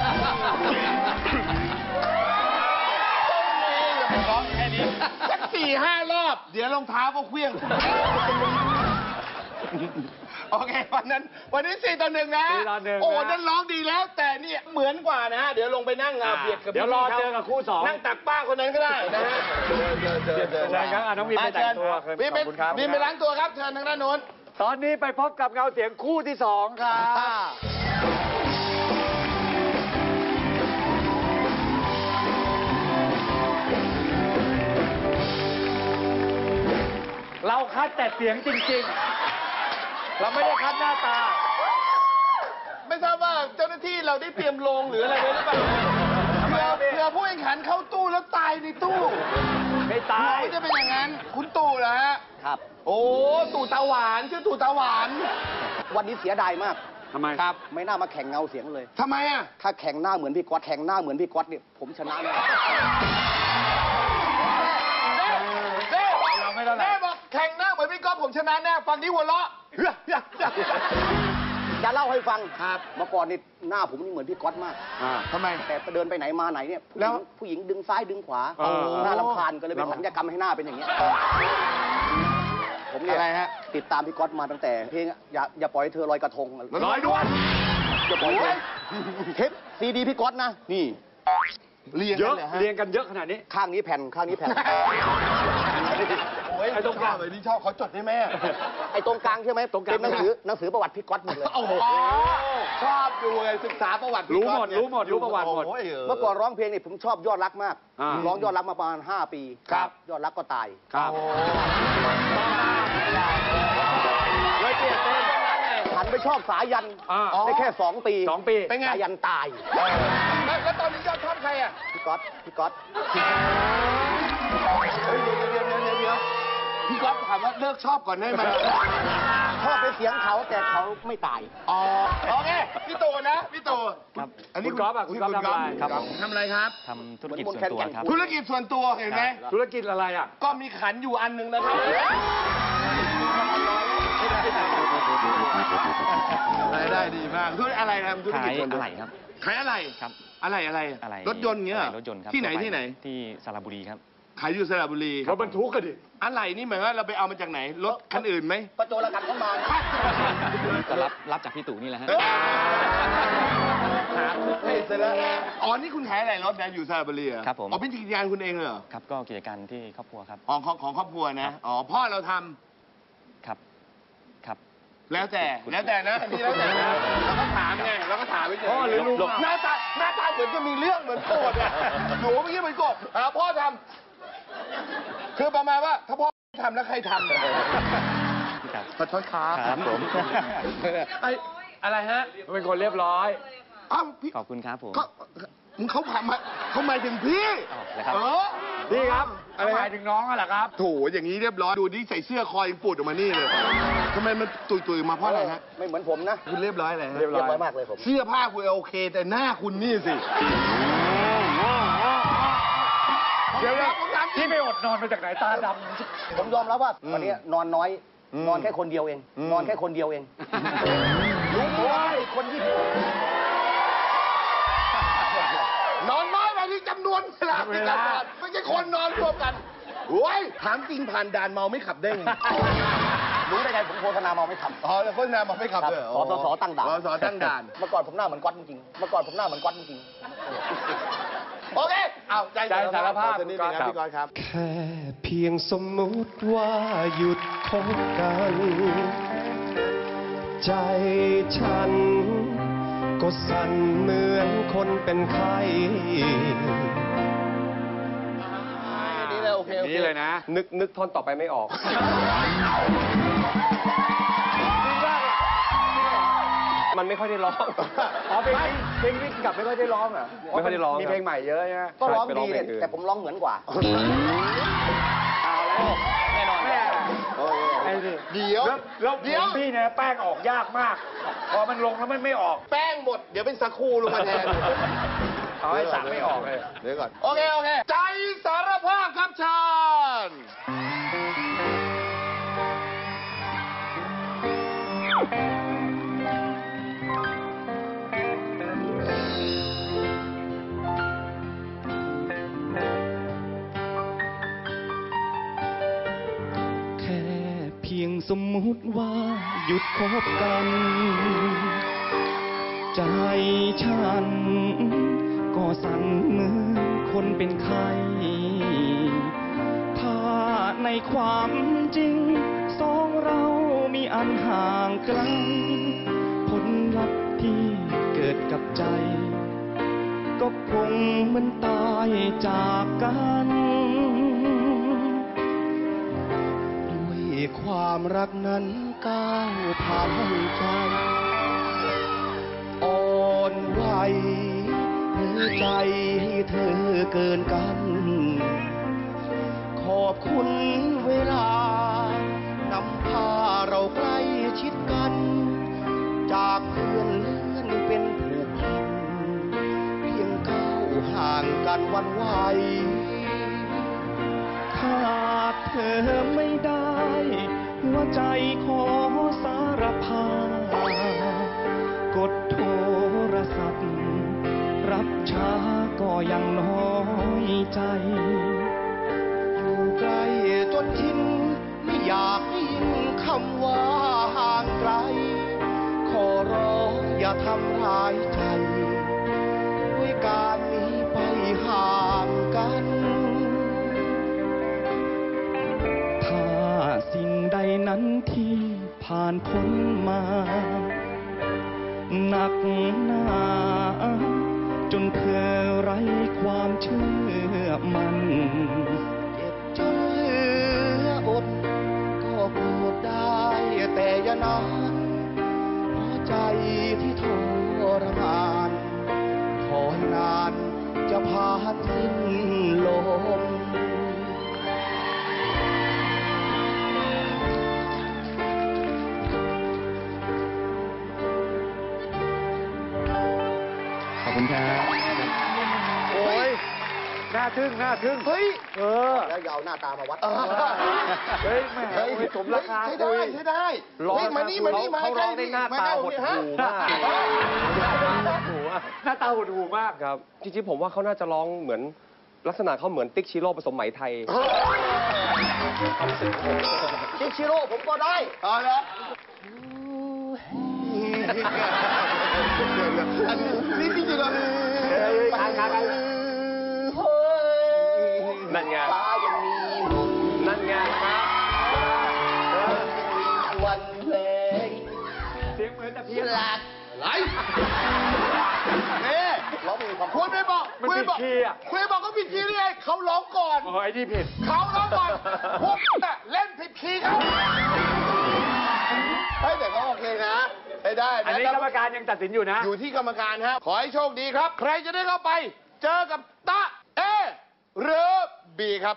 ต้องมีอย่าไปร้องแค่นี้สักสี่ห้ารอบ เดี๋ยวรองเท้าก็เคลี้ยง โอเควันนั้นวันนี้สี่ต่อหนึ่งนะสี่ต่อหนึ่งนะโอ้นั่นร้องดีแล้ว แต่นี่เหมือนกว่านะฮะเดี๋ยวลงไปนั่งอ่ะอ่าเบียดกับเดี๋ยวรอพี่ๆขาเจอกับคู่สองนั่งตักป้าคนนั้นก็ได้นะฮะเดินเดินเดินเดินเชิญครับอ่ะน้องวินไปแต่งตัวอ่ะเชิญวินไปขอบคุณครับวินไปล้างตัวครับเชิญทางด้านโน้นตอนนี้ไปพบกับเงาเสียงคู่ที่สองครับเราคัดแต่เสียงจริงๆ เราไม่ได้คัดหน้าตาไม่ทราบว่าเจ้าหน้าที่เราได้เตรียมโรงหรืออะไรไว้หรือเปล่าเผื่อเผื่อผู้แข่งขันเข้าตู้แล้วตายในตู้ไม่ตายไม่จะเป็นอย่างนั้น คุณตู่เหรอฮะครับโอ้ตู่ตาหวานชื่อตู่ตาหวานวันนี้เสียดายมากทำไมครับไม่น่ามาแข่งเงาเสียงเลยทำไมอ่ะถ้าแข่งหน้าเหมือนพี่ก๊อตแข่งหน้าเหมือนพี่ก๊อตเนี่ยผมชนะแน่เน่เน่เราไม่เท่าไหร่เน่บอกแข่งหน้าเหมือนพี่ก๊อฟผมชนะแน่ฟังที่หัวเราะจะเล่าให้ฟังครับเมื่อก่อนนี่หน้าผมนี่เหมือนพี่ก๊อตมากทำไมแต่เดินไปไหนมาไหนเนี่ยผู้หแล้ญิวงผู้หญิงดึงซ้ายดึงขวาอ๋อหน้าลำคาญก็เลยไปสัญญกรรมให้หน้าเป็นอย่างเงี้ยผมเนี่ยอะไรฮะติดตามพี่ก๊อตมาตั้งแต่เพลงอย่าอย่าปล่อยให้เธอลอยกระทงร้อยด้วนอย่าปล่อยเธอเทปซีดีพี่ก๊อตนะนี่เรียงเยกัอะนเหรอฮะเรียงกันเยอะขนาดนี้ข้างนี้แผ่นข้างนี้แผ่นโอ้ยไอ้ตรงกลางเลยนี่ชอบเขาจดได้ไหมไอ้ตรงกลางใช่ไหมตรงกลางเป็นหนังสือหนังสือประวัติพี่ก๊อตหมดเลยโอ้โหชอบดูเลยศึกษาประวัติรู้พี่หมก๊อดฟเนี่ยรู้หมดรู้ประวัติหมดโอ้ยเมื่อก่อนร้องเพลงนี่ผมชอบยอดรักมากอ่าร้องยอดรักมาประมาณห้าปีครับยอดรักก็ตายครับเลยเปลี่ยนเป็นหันไปชอบสายันอ่าได้แค่สองปีสองปีเป็นไงสายันตายแล้วแล้วตอนนี้ยอดชอบใครอ่ะพี่ก๊อตพี่ก๊อตเฮ้ยเดี๋ยวเดี๋ยวเดี๋ยวเดี๋ยวเดี๋ยวพี่ก๊อฟถามว่าเลิกชอบก่อนได้ไหมชอบไปเสียงเขาแต่เขาไม่ตายอ๋อโอเคพี่ตู่นะพี่ตู่ครับอันนี้คุณก๊อฟอะคุณก๊อฟทำอะไรครับผมทำอะไรครับทำธุรกิจส่วนตัวครับธุรกิจส่วนตัวเห็นไหมธุรกิจอะไรอ่ะก็มีขันอยู่อันหนึ่งนะครับรายได้ดีมากธุรกิจอะไรครับธุรขากิจยส่วนตัวอะไรครับขายอะไรครับอะไรอะไรอะไรรถยนต์เงี้ยเหรอรถยนต์ครับที่ไหนทั่วปที่ไหนที่สระบุรีครับขายอยู่สระบุรีรถบรรทุกกันดิอะไรนี่หมายว่าเราไปเอามาจากไหนรถคันอื่นไหมก็โจรกรรมเข้ามาก็รับรับจากพี่ตู่นี่แหละฮะหาเฮ้ยเสร็จแล้วอ๋อนี่คุณขายอะไรรถนะอยู่สระบุรีเหอครับผมอ๋อเป็นกิจการคุณเองเหรอครับก็กิจการที่ครอบครัวครับอ๋อของของครอบครัวนะอ๋อพ่อเราทำครับครับแล้วแต่แล้วแต่นะอันนี้แล้วแต่นะเราก็ถามไงเราก็ถามไปเฉยพ่อหรือลุงหน้าตาหน้าตาเหมือนจะมีเรื่องเหมือนโกรธอ่ะหนูเมื่อกี้เหมือนโกรธหาพ่อทำคือประมาณว่าถ้าพ่อทำแล้วใครทำครับขอโทษครับครับผมไอ้อะไรฮะเป็นคนเรียบร้อยอ้าวพี่ขอบคุณครับผมก็เขาถามมาเขาหมายถึงพี่อ๋อเหรอครับเออพี่ครับอะไรหฮะมายถึงน้องอะเหรอครับโถอย่างนี้เรียบร้อยดูนี่ใส่เสื้อคอยงปูดออกมานี่เลยทำไมมันตุยตุยๆมาเพราะอะไรฮะไม่เหมือนผมนะคุณเรียบร้อยเลยฮะเรียบร้เรียบร้อยมากเลยผมเสื้อผ้าคุณโอเค แต่หน้าคุณนี่สิเดี๋ยวครับผมถามจริพี่งไปอดนอนมาจากไหนตาดำผมยอมรับว่าอืมวันนี้นอนน้อยอืมนอนแค่คนเดียวเองอืมนอนแค่คนเดียวเองรู้ไหมคนที่นอนน้อยไปที่จำนวนเวลาที่การนอนไม่ใช่คนนอนรวมกันโอ้ยถามจริงผ่านด่านเมาไม่ขับได้ไงรู้ได้ไงผมโฆษณาเมาไม่ขับอ๋อแล้วโฆษณาเมาไม่ขับครับเลยเหรสสตั้งด่านสสตั้งด่านเมื่อก่อนผมหน้าเหมือนก๊อตจริงๆเมื่อก่อนผมหน้าเหมือนก๊อตจริงโอเค เอาใจใจสารภาพขอสักนิดนึงครับพี่กรณ์ครับแค่เพียงสมมุติว่าหยุดคบกัน ใจฉัน ก็สั่นเหมือนคนเป็นไข้นี่เลยโอเคโอเคนี่เลยนะนึกนึกท่อนต่อไปไม่ออก มันไม่ค่อยได้ร้องอ๋อเพลงนี้เพลงนี้กลับไม่ค่อยได้ร้องเหรอไม่ค่อยได้ร้องมีเพลงใหม่เยอะใช่ไหมๆ ก็ร้องไปร้ดีองเพลเนี่ยงอื่นแต่ผมร้องเหมือนกว่าเอาแล้วแน่นอนโอเคไอ้นี่เดี๋ยวแล้วแล้วเดี๋ยวผมพี่เนี่ยแป้งออกยากมาก พอมันลงแล้วมันไม่ออกแป้งหมด เดี๋ยวเป็นสาคูลงมาแทนเอาให้สระไม่ออกเลยเดี๋ยวก่อน โอเค โอเค ใจสารภาพครับชาญแค่เพียงสมมุติว่าหยุดคบกัน ใจฉันก็สั่นเหมือนคนเป็นไข้ ถ้าในความจริงสองเรามีอันห่างไกล ผลลัพธ์ที่เกิดกับใจ ก็คงเหมือนตายจากกัน ด้วยความรักนั้นก้าวผ่านใจ อ่อนไหวเพื่อใจให้เธอเกินกัน ขอบคุณเวลานำพาเราใกล้ชิดกัน จากเพื่อนเลื่อนเป็นผูกพัน เพียงก้าวห่างกันวันไหว ขาดเธอไม่ได้ หัวใจขอสารภาพ กดโทรศัพท์ รับช้าก็ยังน้อยใจ อยู่ใกล้จนชินไม่อยากได้ยินคำว่าห่างไกล ขอร้องอย่าทำร้ายใจ ด้วยการหนีไปห่างกัน ถ้าสิ่งใดนั้นที่ผ่านพ้นมา หนักหนาจนเธอไร้ความเชื่อมัน เจ็บจนเหลืออด ก็โกรธได้แต่อย่านานเพราะใจที่ทรมานขอให้นานจะผ่านสิ้นลม ขอบคุณครับโอ้ยน่าทึ่งน่าทึ่งเฮ้ยเออแล้วอย่าเอาหน้าตามาวัดเฮ้ยแม่เฮ้ยโอ้ยสมราคาใช้ได้คุยใช้ได้ร้องเฮ้ยมานี่มานี่มาเขาร้องได้หน้าตาหดหู่มากหน้าตาหดหูมากครับ จริงๆผมว่าเขาน่าจะร้องเหมือนลักษณะเขาเหมือนติ๊กชิโร่ผสมไหมไทยติ๊กชิโร่ผมก็ได้เอาละนี่พี่จิโร่ทางทางนั่นไงฟ้ายังมีมนต์นั่นไงครับวันเพลงเสียงเหมือนแต่เพี้ยนหลักไรนี่ร้องเพลงความคุณไม่บอกมันคุณผิไม่ดบอกคีย์อ่ะคุณไม่บอกก็ผิดคีย์ได้ไงเขาร้องก่อนโอ้ยไอ้นี่ผิดเขาร้องก่อนพวกน่ะเล่นผิดคีย์เขาเฮ้ยแต่ก็โอเคนะใช้ได้นะอันนี้กรรมการยังตัดสินอยู่นะอยู่ที่กรรมการครับ ขอให้โชคดีครับ ใครจะได้เข้าไป เจอกับตะเอหรือบีครับ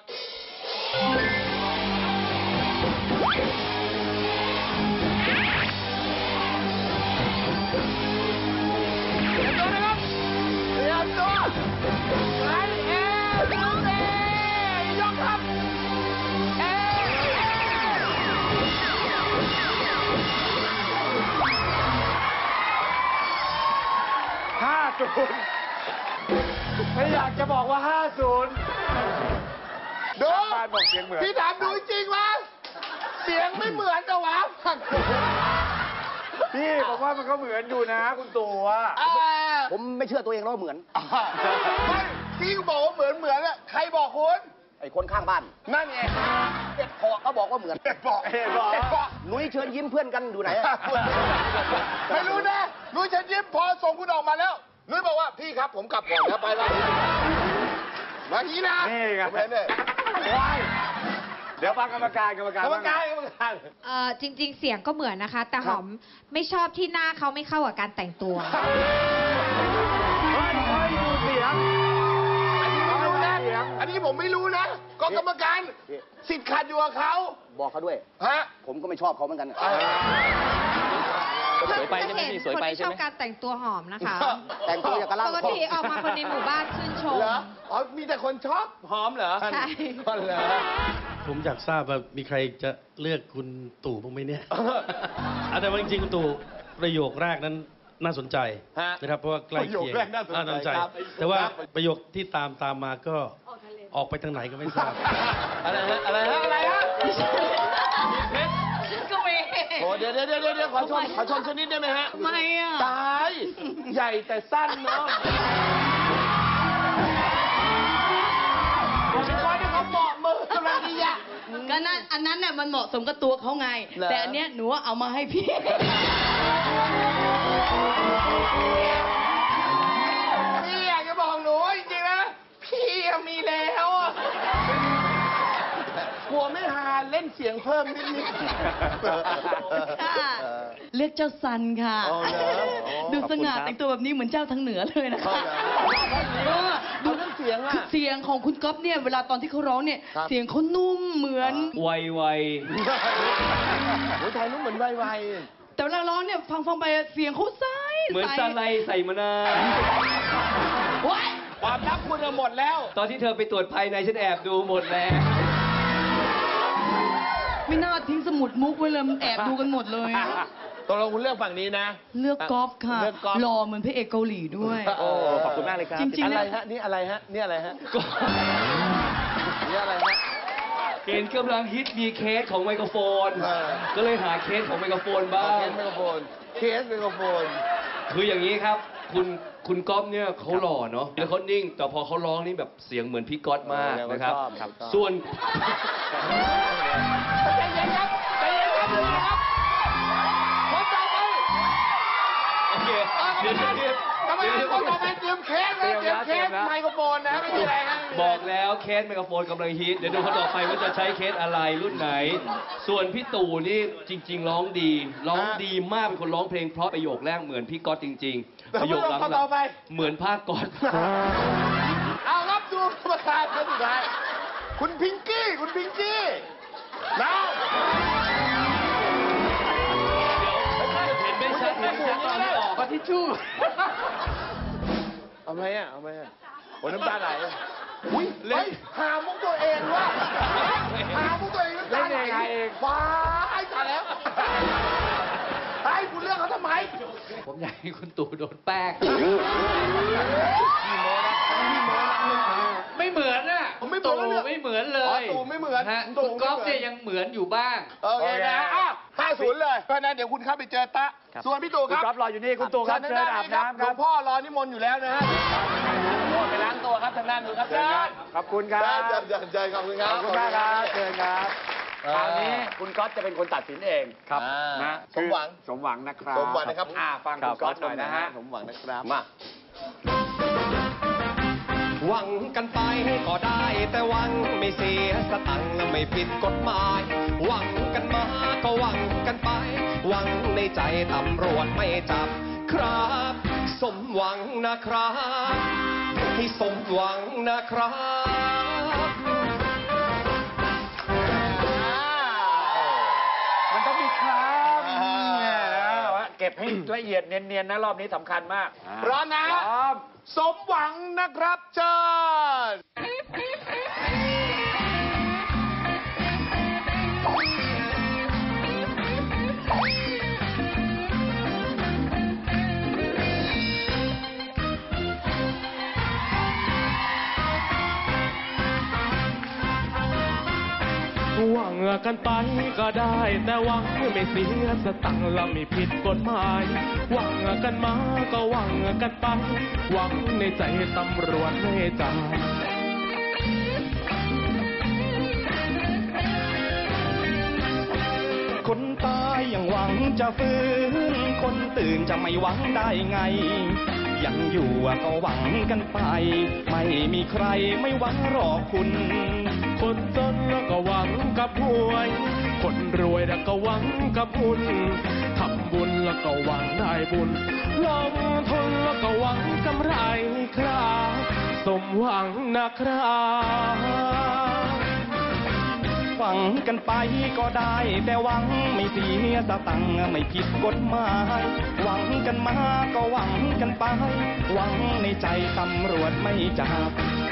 เตรียมตัวนะครับเตรียมตัวใครเอหรือบียกครับเอห้าศูนย์ไม่อยากจะบอกว่าห้าศูนย์ดูบ้านบอกเสียงเหมือนพี่ถามดูจริงวะเสียงไม่เหมือนนะวะพี่ผมว่ามันก็เหมือนอยู่นะ คุณตู่อะอ่าผมไม่เชื่อตัวเองแล้วว่าเหมือนไม่ที่บอกว่าเหมือนเหมือนอะใครบอกคุณไอ้คนข้างบ้านนั่นไงเด็กพอเขาบอกว่าเหมือนเด็กบอกเอ้ยบอกเด็กบอกนุ้ยเชิญยิ้มเพื่อนกันอยู่ไหนอะไม่รู้นะนุ้ยฉันยิ้มพอส่งคุณออกมาแล้วนุ้ยบอกว่าพี่ครับผมกลับก่อนนะไปแล้วมาทีนะนี่ไงผมเห็นเลยว้ายเดี๋ยวฟังกรรมการกรรมการกรรมการว่ไงกรรมการเอ่อจริง ๆ เสียงก็เหมือนนะคะ แต่หอมไม่ชอบที่หน้าเขาไม่เข้ากับการแต่งตัวเฮ้ยเฮ้ยดูเสียงอันนี้ไม่รู้นะเสียงอันนี้ผมไม่รู้นะก็กรรมการสิทธิ์ขาดอยู่กับเขาบอกเขาด้วยฮะผมก็ไม่ชอบเขาเหมือนกันสวยไปใช่ไหมพี่สวยไปใช่ไหมคนที่ชอบการแต่งตัวหอมนะคะแต่งตัวอย่างกระล่างปกติออกมาคนในหมู่บ้านชื่นชมเหรออ๋อมีแต่คนชอบหอมเหรอใช่อ๋อเหรอผมอยากทราบว่ามีใครจะเลือกคุณตู่บ้างไหมเนี่ย อ่ะแต่ว่าจริงๆคุณตู่ประโยคแรกนั้นน่าสนใจฮะนะครับเพราะว่าใกล้เคียงประโยคแรกน่าสนใจครับแต่ว่าประโยคที่ตามตามมาก็ออกไปทางไหนก็ไม่ทราบอะไรฮะอะไรฮะอะไรฮะก็ไม่โอ้เดี๋ยวเดี๋ยวเดี๋ยวเดี๋ยวขอชมขอชมชนิดได้ไหมฮะทำไมอ่ะตายใหญ่แต่สั้นเนาะผมว่าเนี่ยเขาเหมาะมืออะไรดีอะก็นั่นอันนั้นน่ะมันเหมาะสมกับตัวเขาไงเหรอแต่อันเนี้ยหนูว่าเอามาให้พี่พี่อยากจะบอกหนูจริงๆนะพี่มีแล้วอะกลัวไม่หาเล่นเสียงเพิ่มนิดนิดค่ะเลือกเจ้าซันค่ะอ๋อเหรออ๋อดูสง่าแต่งตัวแบบนี้เหมือนเจ้าทางเหนือเลยนะคะอ๋อเหรอเออดูน้ำเสียงอะเสียงของคุณก๊อฟเนี่ยเวลาตอนที่เขาร้องเนี่ยครับเสียงเขานุ่มเหมือนไวไวโอ้ยไทยนุ่มเหมือนไวแต่เวลาร้องเนี่ยฟังฟังๆไปเสียงเขาใสเหมือนใสซาไลใส่มะนาวว้ายๆความลับคุณอะหมดแล้วตอนที่เธอไปตรวจภายในฉันแอบดูหมดแล้วไม่น่าทิ้งสมุดมุกไว้เลยมันแอบดูกันหมดเลยอะตกลงคุณเลือกฝั่งนี้นะเลือกก๊อฟค่ะเลือกก๊อฟหล่อเหมือนพระเอกเกาหลีด้วยโอ้ขอบคุณมากเลยครับจริงๆอะไรนะฮะนี่อะไรฮะนี่อะไรฮะนี่อะไรฮะเห็นกำลังฮิตมีเคสของไมโครโฟนเออก็เลยหาเคสของไมโครโฟนบ้างเคสไมโครโฟนเคสไมโครโฟนคืออย่างนี้ครับ คุณคุณก๊อฟเนี่ยเขาหล่อเนาะแล้วเขานิ่ง แต่พอเขาร้องนี่แบบเสียงเหมือนพี่ก๊อตมากนะครับชอบครับชอบส่วนใจเย็นครับใจเย็นครับครับคนต่อไปโอเคเออกรเดี๋ยรวมเดี๋ยวการเดี๋ยวกรรมการคนต่อไปเตรียมเคสนะเตรียมเคสไมโครโฟนนะไม่มีอะไรฮะบอกแล้วเคสไมโครโฟนกำลังฮิต เดี๋ยวดูคนต่อไปว่าจะใช้เคสอะไรรุ่นไหน ส่วนพี่ตู่นี่จริง ๆ ร้องดี ร้องดีมากเป็นคนร้องเพลงเพราะประโยคแรกเหมือนพี่ก๊อตจริง ๆ ประโยคหลังคนต่อไปๆเหมือนภาคก๊อตเอาครับดูกรรมการคนสุดท้ายคุณพิงกี้คุณพิงกี้นะเห็นไม่ชัดเห็นไม่ชัดตอนที่ออกปฏิชูเอาไหมอ่ะเอาไหมอ่ะโอ้น้ำตาไหลอุ้ยเล่นหามุกตัวเองว่ะหามุกตัวเองน้ำตาไหลว้ายตายแล้วไอ้คุณเลือกเขาทำไมผมอยากให้คุณตู่โดนแป้ง ไม่เหมือนน่ะผมไม่เหมือนแล้วเนี่ยตู่ไม่เหมือนเลอ๋อย ตู่ไม่เหมือนฮะตู่คุณก๊อฟไม่เหมือนเนี่ยยังเหมือนอยู่บ้างโอเคนะอ่ะห้าศูนย์เลยเพราะฉะนั้นเดี๋ยวคุณเข้าไปเจอตะ ส่วนพี่ตู่ครับคุณก๊อฟรออยู่นี่คุณตู่ครับทางเชิญด้อาบน้ำหลครัวบงพ่อรอนิมนต์อยู่แล้วนะฮะไปล้างตัวครับทางด้านนู้นครับเชิญขอบคุณครับเชิญเชิญเชิญขอบคุณคขรับอบคุณมากครับเชิญครับคราวนี้คุณก๊อตจะเป็นคนตัดสินเองครับนะสมหวังสมหวังนะครับสมหวังนะครับอ่าฟังคุณก๊อตหน่อยนะฮะสมหวังนะครับมาหวังกันไปก็ได้ แต่หวังไม่เสียสตังค์และไม่ผิดกฎหมาย หวังกันมาก็หวังกันไป หวังในใจตำรวจไม่จับครับ สมหวังนะครับให้สมหวังนะครับมันต้องมีครับอ่าเนี่ยนะว่าเก็บให้ละเอียดเนียนๆนะรอบนี้สำคัญมากพร้อมนะพร้อมสมหวังนะครับเชิญหวังกันไปก็ได้ แต่หวังไม่เสียสตังค์และไม่ผิดกฎหมาย หวังกันมาก็หวังกันไป หวังในใจตำรวจไม่จับคนตายยังหวังจะฟื้น คนตื่นจะไม่หวังได้ไง ยังอยู่ก็หวังกันไป ไม่มีใครไม่หวังหรอกคุณ คนจนแล้วก็หวังกับหวย คนรวยแล้วก็หวังกับบุญทำบุญแล้วก็หวังได้บุญลงทุนแล้วก็หวังกำไรครับสสมหวังนะครับหวังกันไปก็ได้แต่หวังไม่เสียสตังค์ไม่ผิดกฎหมายหวังกันมาก็หวังกันไปหวังในใจตำรวจไม่จับ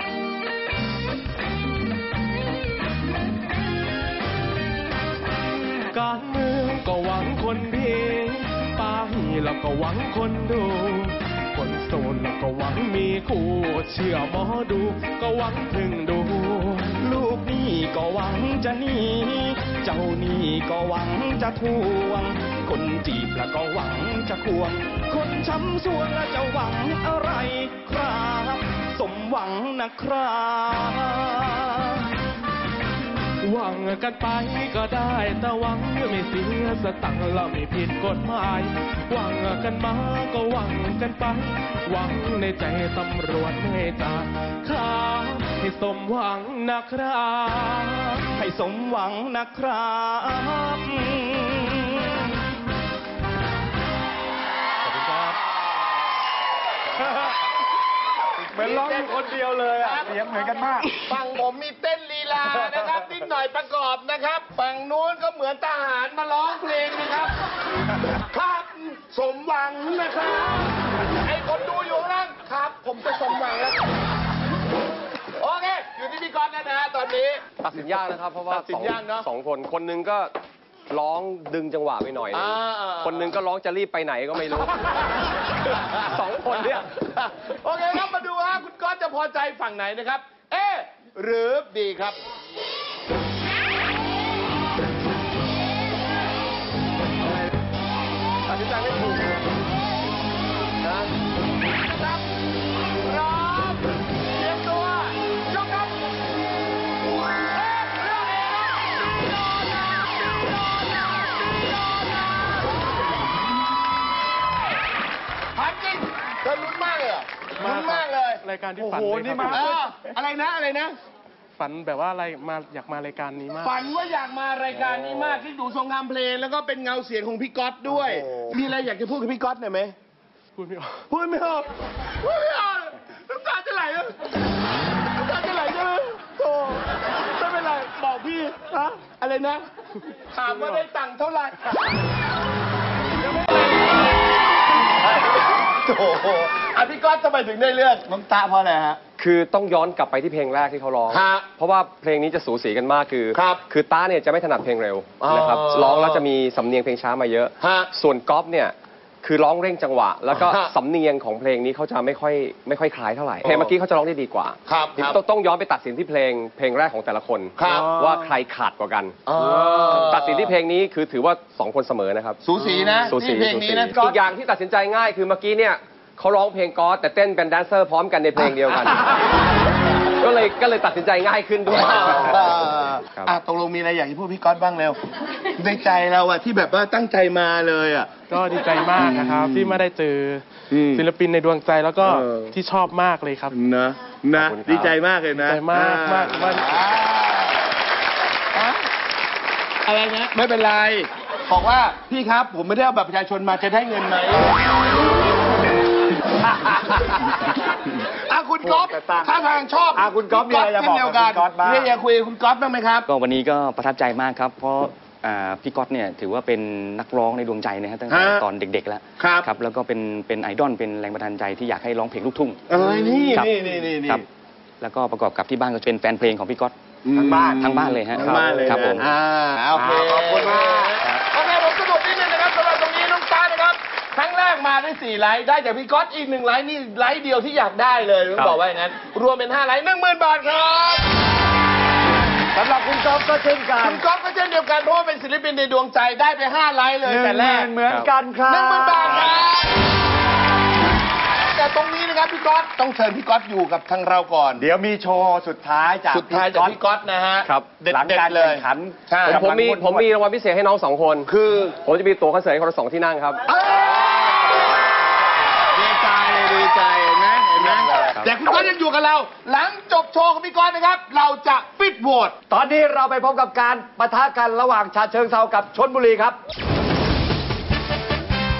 การเมืองก็หวังคนดีป้ายแล้วก็หวังคนดูคนโสดแล้วก็หวังมีคู่เชื่อหมอดูก็หวังพึ่งดูลูกหนี้ก็หวังจะหนีเจ้าหนี้ก็หวังจะทวงคนจีบแล้วก็หวังจะควงคนช้ำสวงแล้วจะหวังอะไรครับสมหวังนะครับหวังกันไปก็ได้แต่หวังไม่เสียสตังค์เราไม่ผิดกฎหมายหวังกันมาก็หวังกันไปหวังในใจตำรวจไม่จ่ายค่าให้สมหวังนะครับให้สมหวังนะครับขอบคุณครับเหมือนร้องอยู่คนเดียวเลยอ่ะเสียงเหมือนกันมากฝั่งผมมีเต้นลีลานะครับนิดหน่อยประกอบนะครับฝั่งนู้นก็เหมือนทหารมาร้องเพลงนะครับครับสมหวังนะครับไอ้คนดูอยู่นั่งครับผมจะสมหวังแล้วโอเคอยู่ที่พี่ก๊อตนะฮะตอนนี้ตัดสินยากนะครับเพราะว่าตัดสินยากเนอะสองคนคนหนึงก็ร้องดึงจังหวะไปหน่อยนึงอ่าๆๆคนหนึงก็ร้องจะรีบไปไหนก็ไม่รู้ สองคนเนี่ยโอเคครับมาดูฮะคุณก๊อตจะพอใจฝั่งไหนนะครับ เอหรือบีครับตัดสินใจไม่ถูกนะครับพร้อมเตรียมตัวยกครับเอ๊ะเรื่องเองถามจริงเธอลุ้นมากเลยเหรอลุ้นมากเลยรายการที่ฝันเลยครับเอออะไรนะอะไรนะฝันแบบว่าอะไรมาอยากมารายการนี้มากฝันว่าอยากมารายการนี้มากที่ดูสงครามเพลงแล้วก็เป็นเงาเสียงของพี่ก๊อตด้วย มีอะไรอยากจะพูดกับพี่ก๊อตหน่อยไหมพูดไม่ออกพูดไม่ออกพูดไม่ออกน้ำตาจะไหลแล้วน้ำตาจะไหลใช่ไหมโธ่ไม่เป็นไรบอกพี่ฮะอะไรนะถามว่าได้ตังค์เท่าไหร่โอ้โหอ่ะพี่ก๊อตทำไมถึงได้เลือกน้ำตาเพราะอะไรฮะคือต้องย้อนกลับไปที่เพลงแรกที่เขาร้องฮะเพราะว่าเพลงนี้จะสูสีกันมากคือครับคือต้าเนี่ยจะไม่ถนัดเพลงเร็วอ๋อนะครับร้องแล้วจะมีสำเนียงเพลงช้ามาเยอะฮะส่วนก๊อฟเนี่ยคือร้องเร่งจังหวะ แล้วก็ฮะสำเนียงของเพลงนี้เขาจะไม่ค่อยไม่ค่อยคล้ายเท่าไหร่เพลงเมื่อกี้เขาจะร้องได้ดีกว่าครับครับต้องต้องย้อนไปตัดสินที่เพลงเพลงแรกของแต่ละคนครับว่าใครขาดกว่ากันอ๋อตัดสินที่เพลงนี้คือถือว่าสองคนเสมอนะครับสูสีนะสูสีนี่เพลงนี้นะสูสีอีกอย่างที่ตัดสินใจง่ายคือเมื่อกี้เนี่ยเขาร้องเพลงก๊อตแต่เต้นเป็นแดนเซอร์พร้อมกันในเพลงเดียวกัน ก็เลยก็เลยตัดสินใจง่ายขึ้นด้วย ครับอ่ะตกลงมีอะไรอยากจะพูดพี่ก๊อตบ้างเร็ว ในใจเราอะที่แบบว่าตั้งใจมาเลยอะก็ดีใจมากนะครับ ที่มาได้เจออมศิลปินในดวงใจแล้วก็เออที่ชอบมากเลยครับนะนะขอบคุณครับดีใจมากเลยนะดีใจมากมากมากอ่ะอะไรนะไม่เป็นไร บอกว่าพี่ครับผมไม่ได้เอาบัตรประชาชนมาจะได้เงินไหมอ่ะคุณก๊อฟถ้าทางชอบอ่ะคุณก๊อฟมีอะไรจะบอกเช่นเดียวกันคุณก๊อฟบ้างนี่อยากคุยกับคุณก๊อฟบ้างไหมครับก็วันนี้ก็ประทับใจมากครับ เพราะอ่าพี่ก๊อตเนี่ยถือว่าเป็นนักร้องในดวงใจนะฮะตั้งแต่ฮะตอนเด็กๆแล้วครับครับแล้วก็เป็นเป็นไอดอลเป็นแรงบันดาลใจที่อยากให้ร้องเพลงลูกทุ่งเอ้ยนี่ครับนี่นี่นี่นี่ครับแล้วก็ประกอบกับที่บ้านก็เป็นแฟนเพลงของพี่ก๊อตทั้งบ้านทั้งบ้านเลยฮะทั้งบ้านเลยครับผมอ่าโอเคขอบคุณมากโอเคผมสรุปนิดนึงนะครับสำหรับตรงนี้น้องตานะครับครั้งแรกมาได้สี่ไลค์ได้จากพี่ก๊อตอีกหนึ่งไลค์นี่ไลค์เดียวที่อยากได้เลยต้องบอกว่าอย่างนั้นรวมเป็นห้าไลค์หนึ่งหมื่นบาทครับสำหรับคุณก๊อฟก็เช่นกันคุณก๊อฟก็เช่นเดียวกันเพราะว่าเป็นศิลปินในดวงใจได้ไปห้าไลค์เลยแต่แรกเหมือนกันครับหนึ่งหมื่นบาทครับแต่ตรงนี้นะครับพี่ก๊อตต้องเชิญพี่ก๊อตอยู่กับทางเราก่อนเดี๋ยวมีโชว์สุดท้ายจากสุดท้ายจากพี่ก๊อตนะฮะครับเด็ดหลังเด็ดการเลแข่ยงขันใช่ผมผมมีผมมีรางวัลพิเศษให้น้องสองคนคือผมจะมีตั๋วคอนเสิร์ตให้คนละสองที่นั่งครับดีใจเลยดีใจเห็นไหมเห็นไหมแต่คุณก๊อตยังอยู่กับเรา หลังจบโชว์ของพี่ก๊อตนะครับ เราจะปิดโหวตตอนนี้เราไปพบกับการปะทะกันระหว่างฉะเชิงเทรากับชลบุรีครับ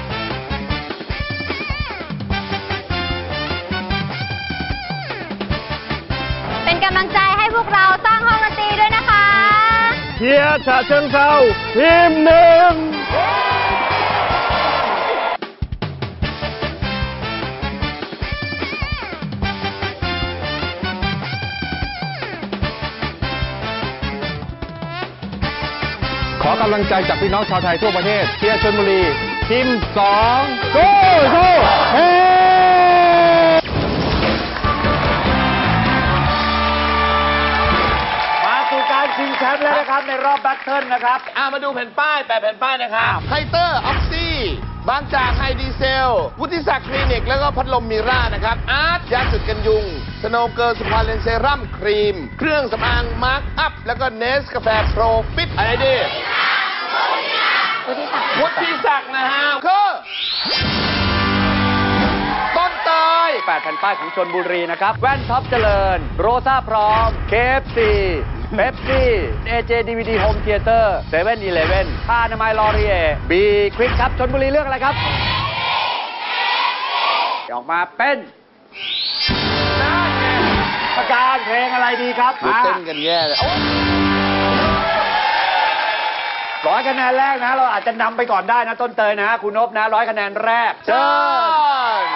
คกำลังใจให้พวกเราตั้งห้องดนตรีด้วยนะคะเชียร์ฉะเชิงเทราทีมหนึ่งขอกำลังใจจากพี่น้องชาวไทยทั่วประเทศเชียร์ชลบุรีทีมสองสู้สู้เฮ้มาสู่การชิงแชมป์แล้วนะครับในรอบแบทเทิลนะครับอ่ามาดูแผ่นป้ายแปดแผ่นป้ายนะครับไฮเตอร์ออกซี่บางจากไฮดีเซล วุฒิศักดิ์คลินิก แล้วก็พัดลมมิร่านะครับ อาร์ตยาจุดกันยุง สโนว์เกิร์ลสุภาเลนเซรั่มครีม เครื่องสำอางมาร์คอัพ แล้วก็เนสกาแฟโปรฟิตอะไรดิวุฒิศักดิ์นะฮะคือต้นเตยแปดแผ่นป้ายของชลบุรีนะครับ แว่นท็อปเจริญ โรซ่าพร้อม เค เอฟ ซี เ e ปซี่ เอ เจ ดี วี ดี โฮมเธียเตอร์ เซเว่นอีเลฟเว่นผ้าอนามัยลอรีเอบีควิกครับชลบุรีเลือกอะไรครับ ออกมาเป็นประกาศเพลงอะไรดีครับดูเต้นกันแย่เลยโอ๊ยร้อยคะแนนแรกนะ เราอาจจะนำไปก่อนได้นะต้นเตยนะ คุณนพนะร้อยคะแนนแรกเชิญ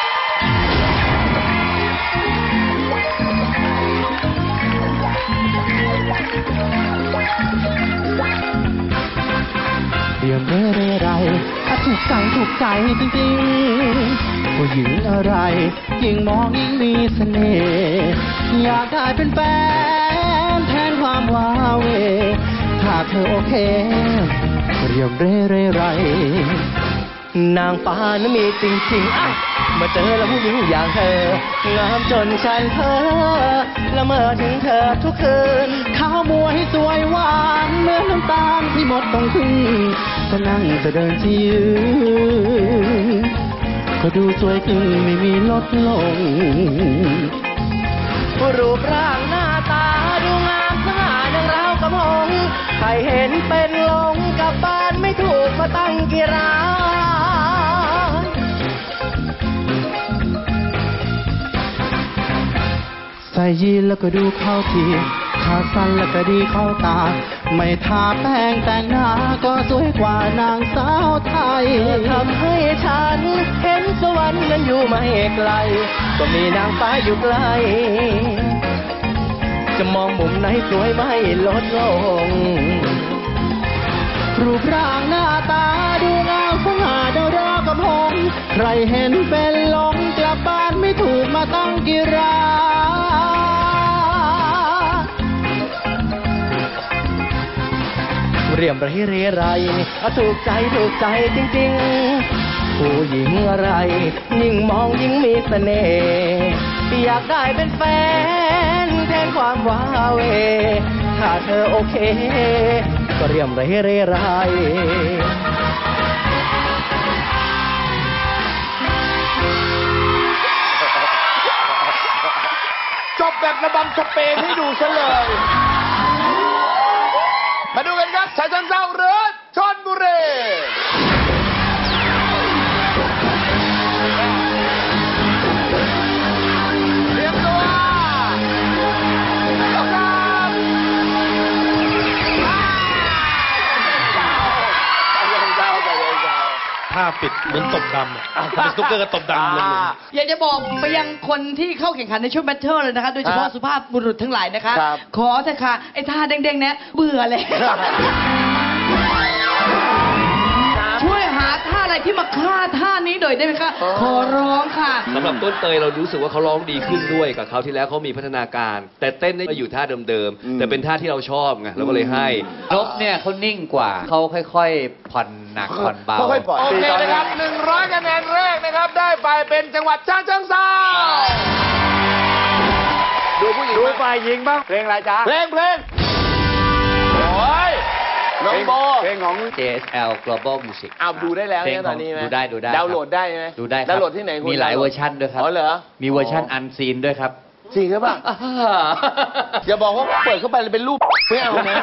เรียมเร่เร่ไรถ้าถูกใจถูกใจจริงๆผู้หญิงอะไรยิ่งมองยิ่งมีเสน่ห์อยากได้เป็นแฟนแทนความว้าเหวถ้าเธอโอเคเรียมเร่เร่ไรนางฟ้านั้นมีจริงๆอ่ะมาเจอแล้วผู้หญิงอย่างเธองามจนฉันเพ้อละเมอถึงเธอทุกคืนขาวมัวให้สวยหวานเหมือนน้ำตาลที่หมดต้องขึ้นจะนั่งจะเดินจะยืนก็ดูสวยขึ้นไม่มีลดลงรูปร่างหน้าตาดูงามสง่าดังราวกระมงใครเห็นเป็นลงกับบ้านไม่ถูกมาตั้งกี่ร้านใส่ยีนแล้วก็ดูเข้าทีขาสั้นแล้วก็ดีเข้าตาไม่ทาแป้งแต่งหน้าก็สวยกว่านางสาวไทยทำให้ฉันเห็นสวรรค์นั้นอยู่ไม่ไกลก็มีนางฟ้าอยู่ใกล้จะมองมุมไหนสวยไม่ลดลงรูปร่างหน้าตาดูงามสง่าดาวดาวกำหงใครเห็นเป็นลงกลับบ้านไม่ถูกมาตั้งกี่ราเรียมระเรไรถูกใจถูกใจจริงๆผู้หญิงอะไรยิ่งมองยิ่งมีเสน่ห์อยากได้เป็นแฟนแทนความว้าเหวถ้าเธอโอเคก็เรียมระเรไรจบแบบระบำสเปนให้ดูซะเลย มาดูกันครับฉะเชิงเทราหรือชลบุรีเตรียมตัวต้องการผ้าปิดเหมือนตบดำอ่ะเป็นสตุ๊กเกอร์ก็ตบดำเลยอยากจะบอกไปยังคนที่เข้าแข่งขันในช่วงแบทเทิลเลยนะคะ โดยเฉพาะสุภาพบุรุษทั้งหลายนะคะ ขอเถอะค่ะ ไอ้ท่าเด้งๆเนี้ยเบื่อเลย ช่วยหาท่าอะไรที่มาฆ่าท่านี้หน่อยได้ไหมคะ ขอร้องค่ะสำหรับต้นเตยเรารู้สึกว่าเขาร้องดีขึ้นด้วยกับเขาวที่แล้วเขามีพัฒนาการ แต่เต้นได้อยู่ท่าเดิมๆแต่เป็นท่าที่เราชอบไงเราก็เลยให้นบเนี่ยเขานิ่งกว่าเขาค่อยๆ ผ่อนหนักผ่อนเบาโอเคนะครับหนึ่งร้อยคะแนนแรกนะครับได้ไปเป็นจังหวัดฉะเชิงเทราดูผู้หญิงดูฝ่ายหญิงบ้างเพลงอะไรจ๊ะเพลงเพลงโอ้ยน้องโบเพลงของเจ เอส แอล Global Music อ้าวดูได้แล้วเพลงเนี่ยขตออง นนี้ไหมดูได้ดูได้ดาวน์โหลดได้ไหมดูได้ครับดาวน์โหลดที่ไหนคุณมีหลายเวอร์ชันด้วยครับอ๋อเหรอมีเวอร์ชันอันซีนด้วยครับจริงหรือเปล่าอย่าบอกว่าเปิดเข้าไปเลยเป็นรูปไม่เอานะ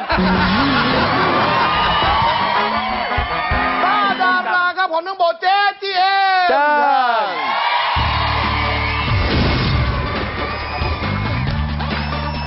ป้าดาราครับผมน้องโบเจจีเอเชิญ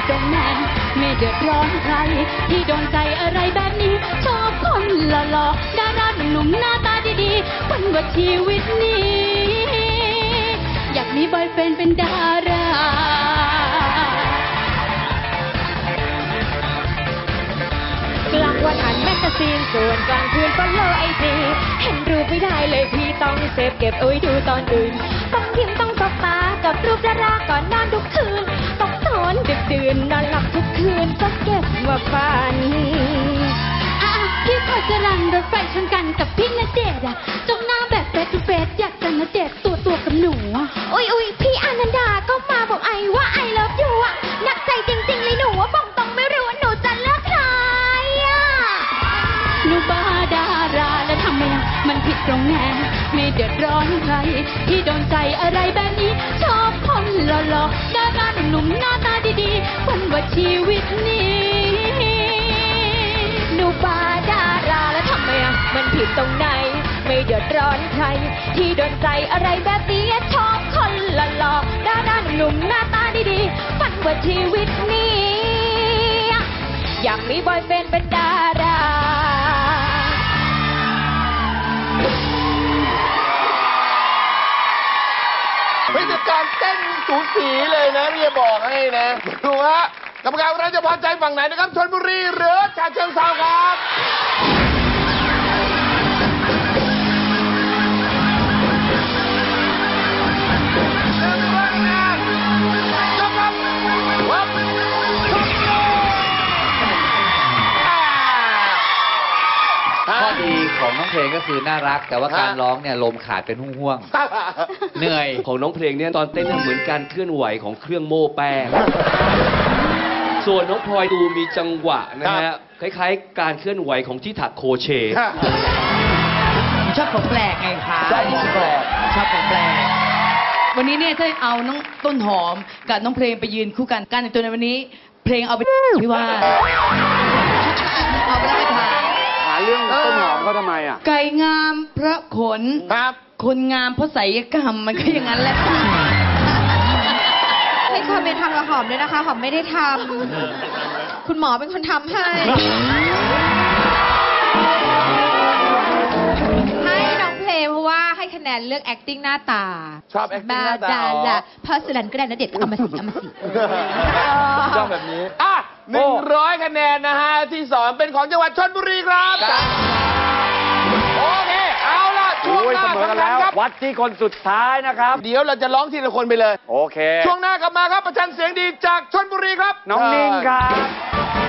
ตรงไหนไม่เดือดร้อนใคร ที่โดนใจอะไรแบบนี้ ชอบคนหล่อๆดาราหนุ่มๆหน้าตาดีๆวันว่าชีวิตนี้ อยากมีบอยเฟรนด์เป็นดารากลางวันอ่านแมกกาซีนส่วนกลางคืนฟอลโล่ไอจีเห็นรูปไม่ได้เลยพี่ต้องเซฟเก็บเอาไว้ดูตอนอื่นต้องยิ้มต้องสบตากับรูปดาราก่อนนอนทุกคืนต้องสอนดึกดื่นนอนหลับทุกคืนก็เก็บมาฝันอ่ะพี่พอจะรังรถไฟชนกันกับพี่ณเดชน์อะจ้องหน้าแบบเฟสทูเฟสอยากจะณเดชน์ตัวตัวกับหนูอะอุ้ยอุ้ยพี่อนันดาก็มาบอกไอว่าไอเลิฟยูอะหนักใจจริงๆเลยหนูว่าบอกตรงไม่รู้ว่าหนูจะเลือกใครอะหนูบ้าดาราแล้วทำไมอะมันผิดตรงไหนไม่เดือดร้อนใคร ที่โดนใจอะไรแบบนี้ ชอบคนหล่อๆดาราหนุ่มๆหน้าตาดีๆวันว่าชีวิตนี้หนูบ้าดาราแล้วทำไมอะมันผิดตรงไหนไม่เดือดร้อนใคร ที่โดนใจอะไรแบบนี้ชอบคนหล่อๆดาราหนุ่มๆหน้าตาดีๆฝันว่าชีวิตนี้อยากมีบอยเฟรนด์เป็นดาราเป็นการเต้นสูสีเลยนะพี่จะบอกให้นะดูฮะกรรมการเราจะพอใจฝั่งไหนนะครับชลบุรีหรือฉะเชิงเทราครับข้อดีของน้องเพลงก็คือน่ารัก แต่ว่าการร้องเนี่ยลมขาดเป็นห่วงๆเหนื่อยของน้องเพลงเนี่ยตอนเต้นเนี่ยเหมือนการเคลื่อนไหวของเครื่องโม่แป้ง ส่วนน้องพลอยดูมีจังหวะนะฮะ คล้ายๆ การเคลื่อนไหวของที่ถักโคเชต์ชอบของแปลกไงคะชอบของแปลกชอบของแปลก วันนี้เนี่ยถ้าเอาน้องต้นหอมกับน้องเพลงไปยืนคู่กัน การแต่งตัวในวันนี้ เพลงเอาไปพี่ว่า เอาไปรับประทานหาเรื่องต้นหอมเขาทำไมอ่ะไก่งามเพราะขนครับคนงามเพราะไสยกรรมมันก็อย่างนั้นแหละให้ความเป็นธรรมกับหอมด้วยนะคะ หอมไม่ได้ทำ คุณหมอเป็นคนทำให้ ให้น้องเพลงเพราะว่าให้คะแนนเลือก acting หน้าตาชอบ acting หน้าตาดาราเพอร์สแลนก็ได้นะเด็ดก็เอามาสิเอามาสิชอบแบบนี้อ่ะหนึ่งร้อยคะแนนนะฮะที่สองเป็นของจังหวัดชลบุรีครับโอเคเอาล่ะช่วงโอ้ยหน้าเสมอกันสำคัญแล้วครับวัดที่คนสุดท้ายนะครับเดี๋ยวเราจะร้องทีละคนไปเลยโอเคช่วงหน้ากลับมาครับประชันเสียงดีจากชลบุรีครับน้องนิ่งครับ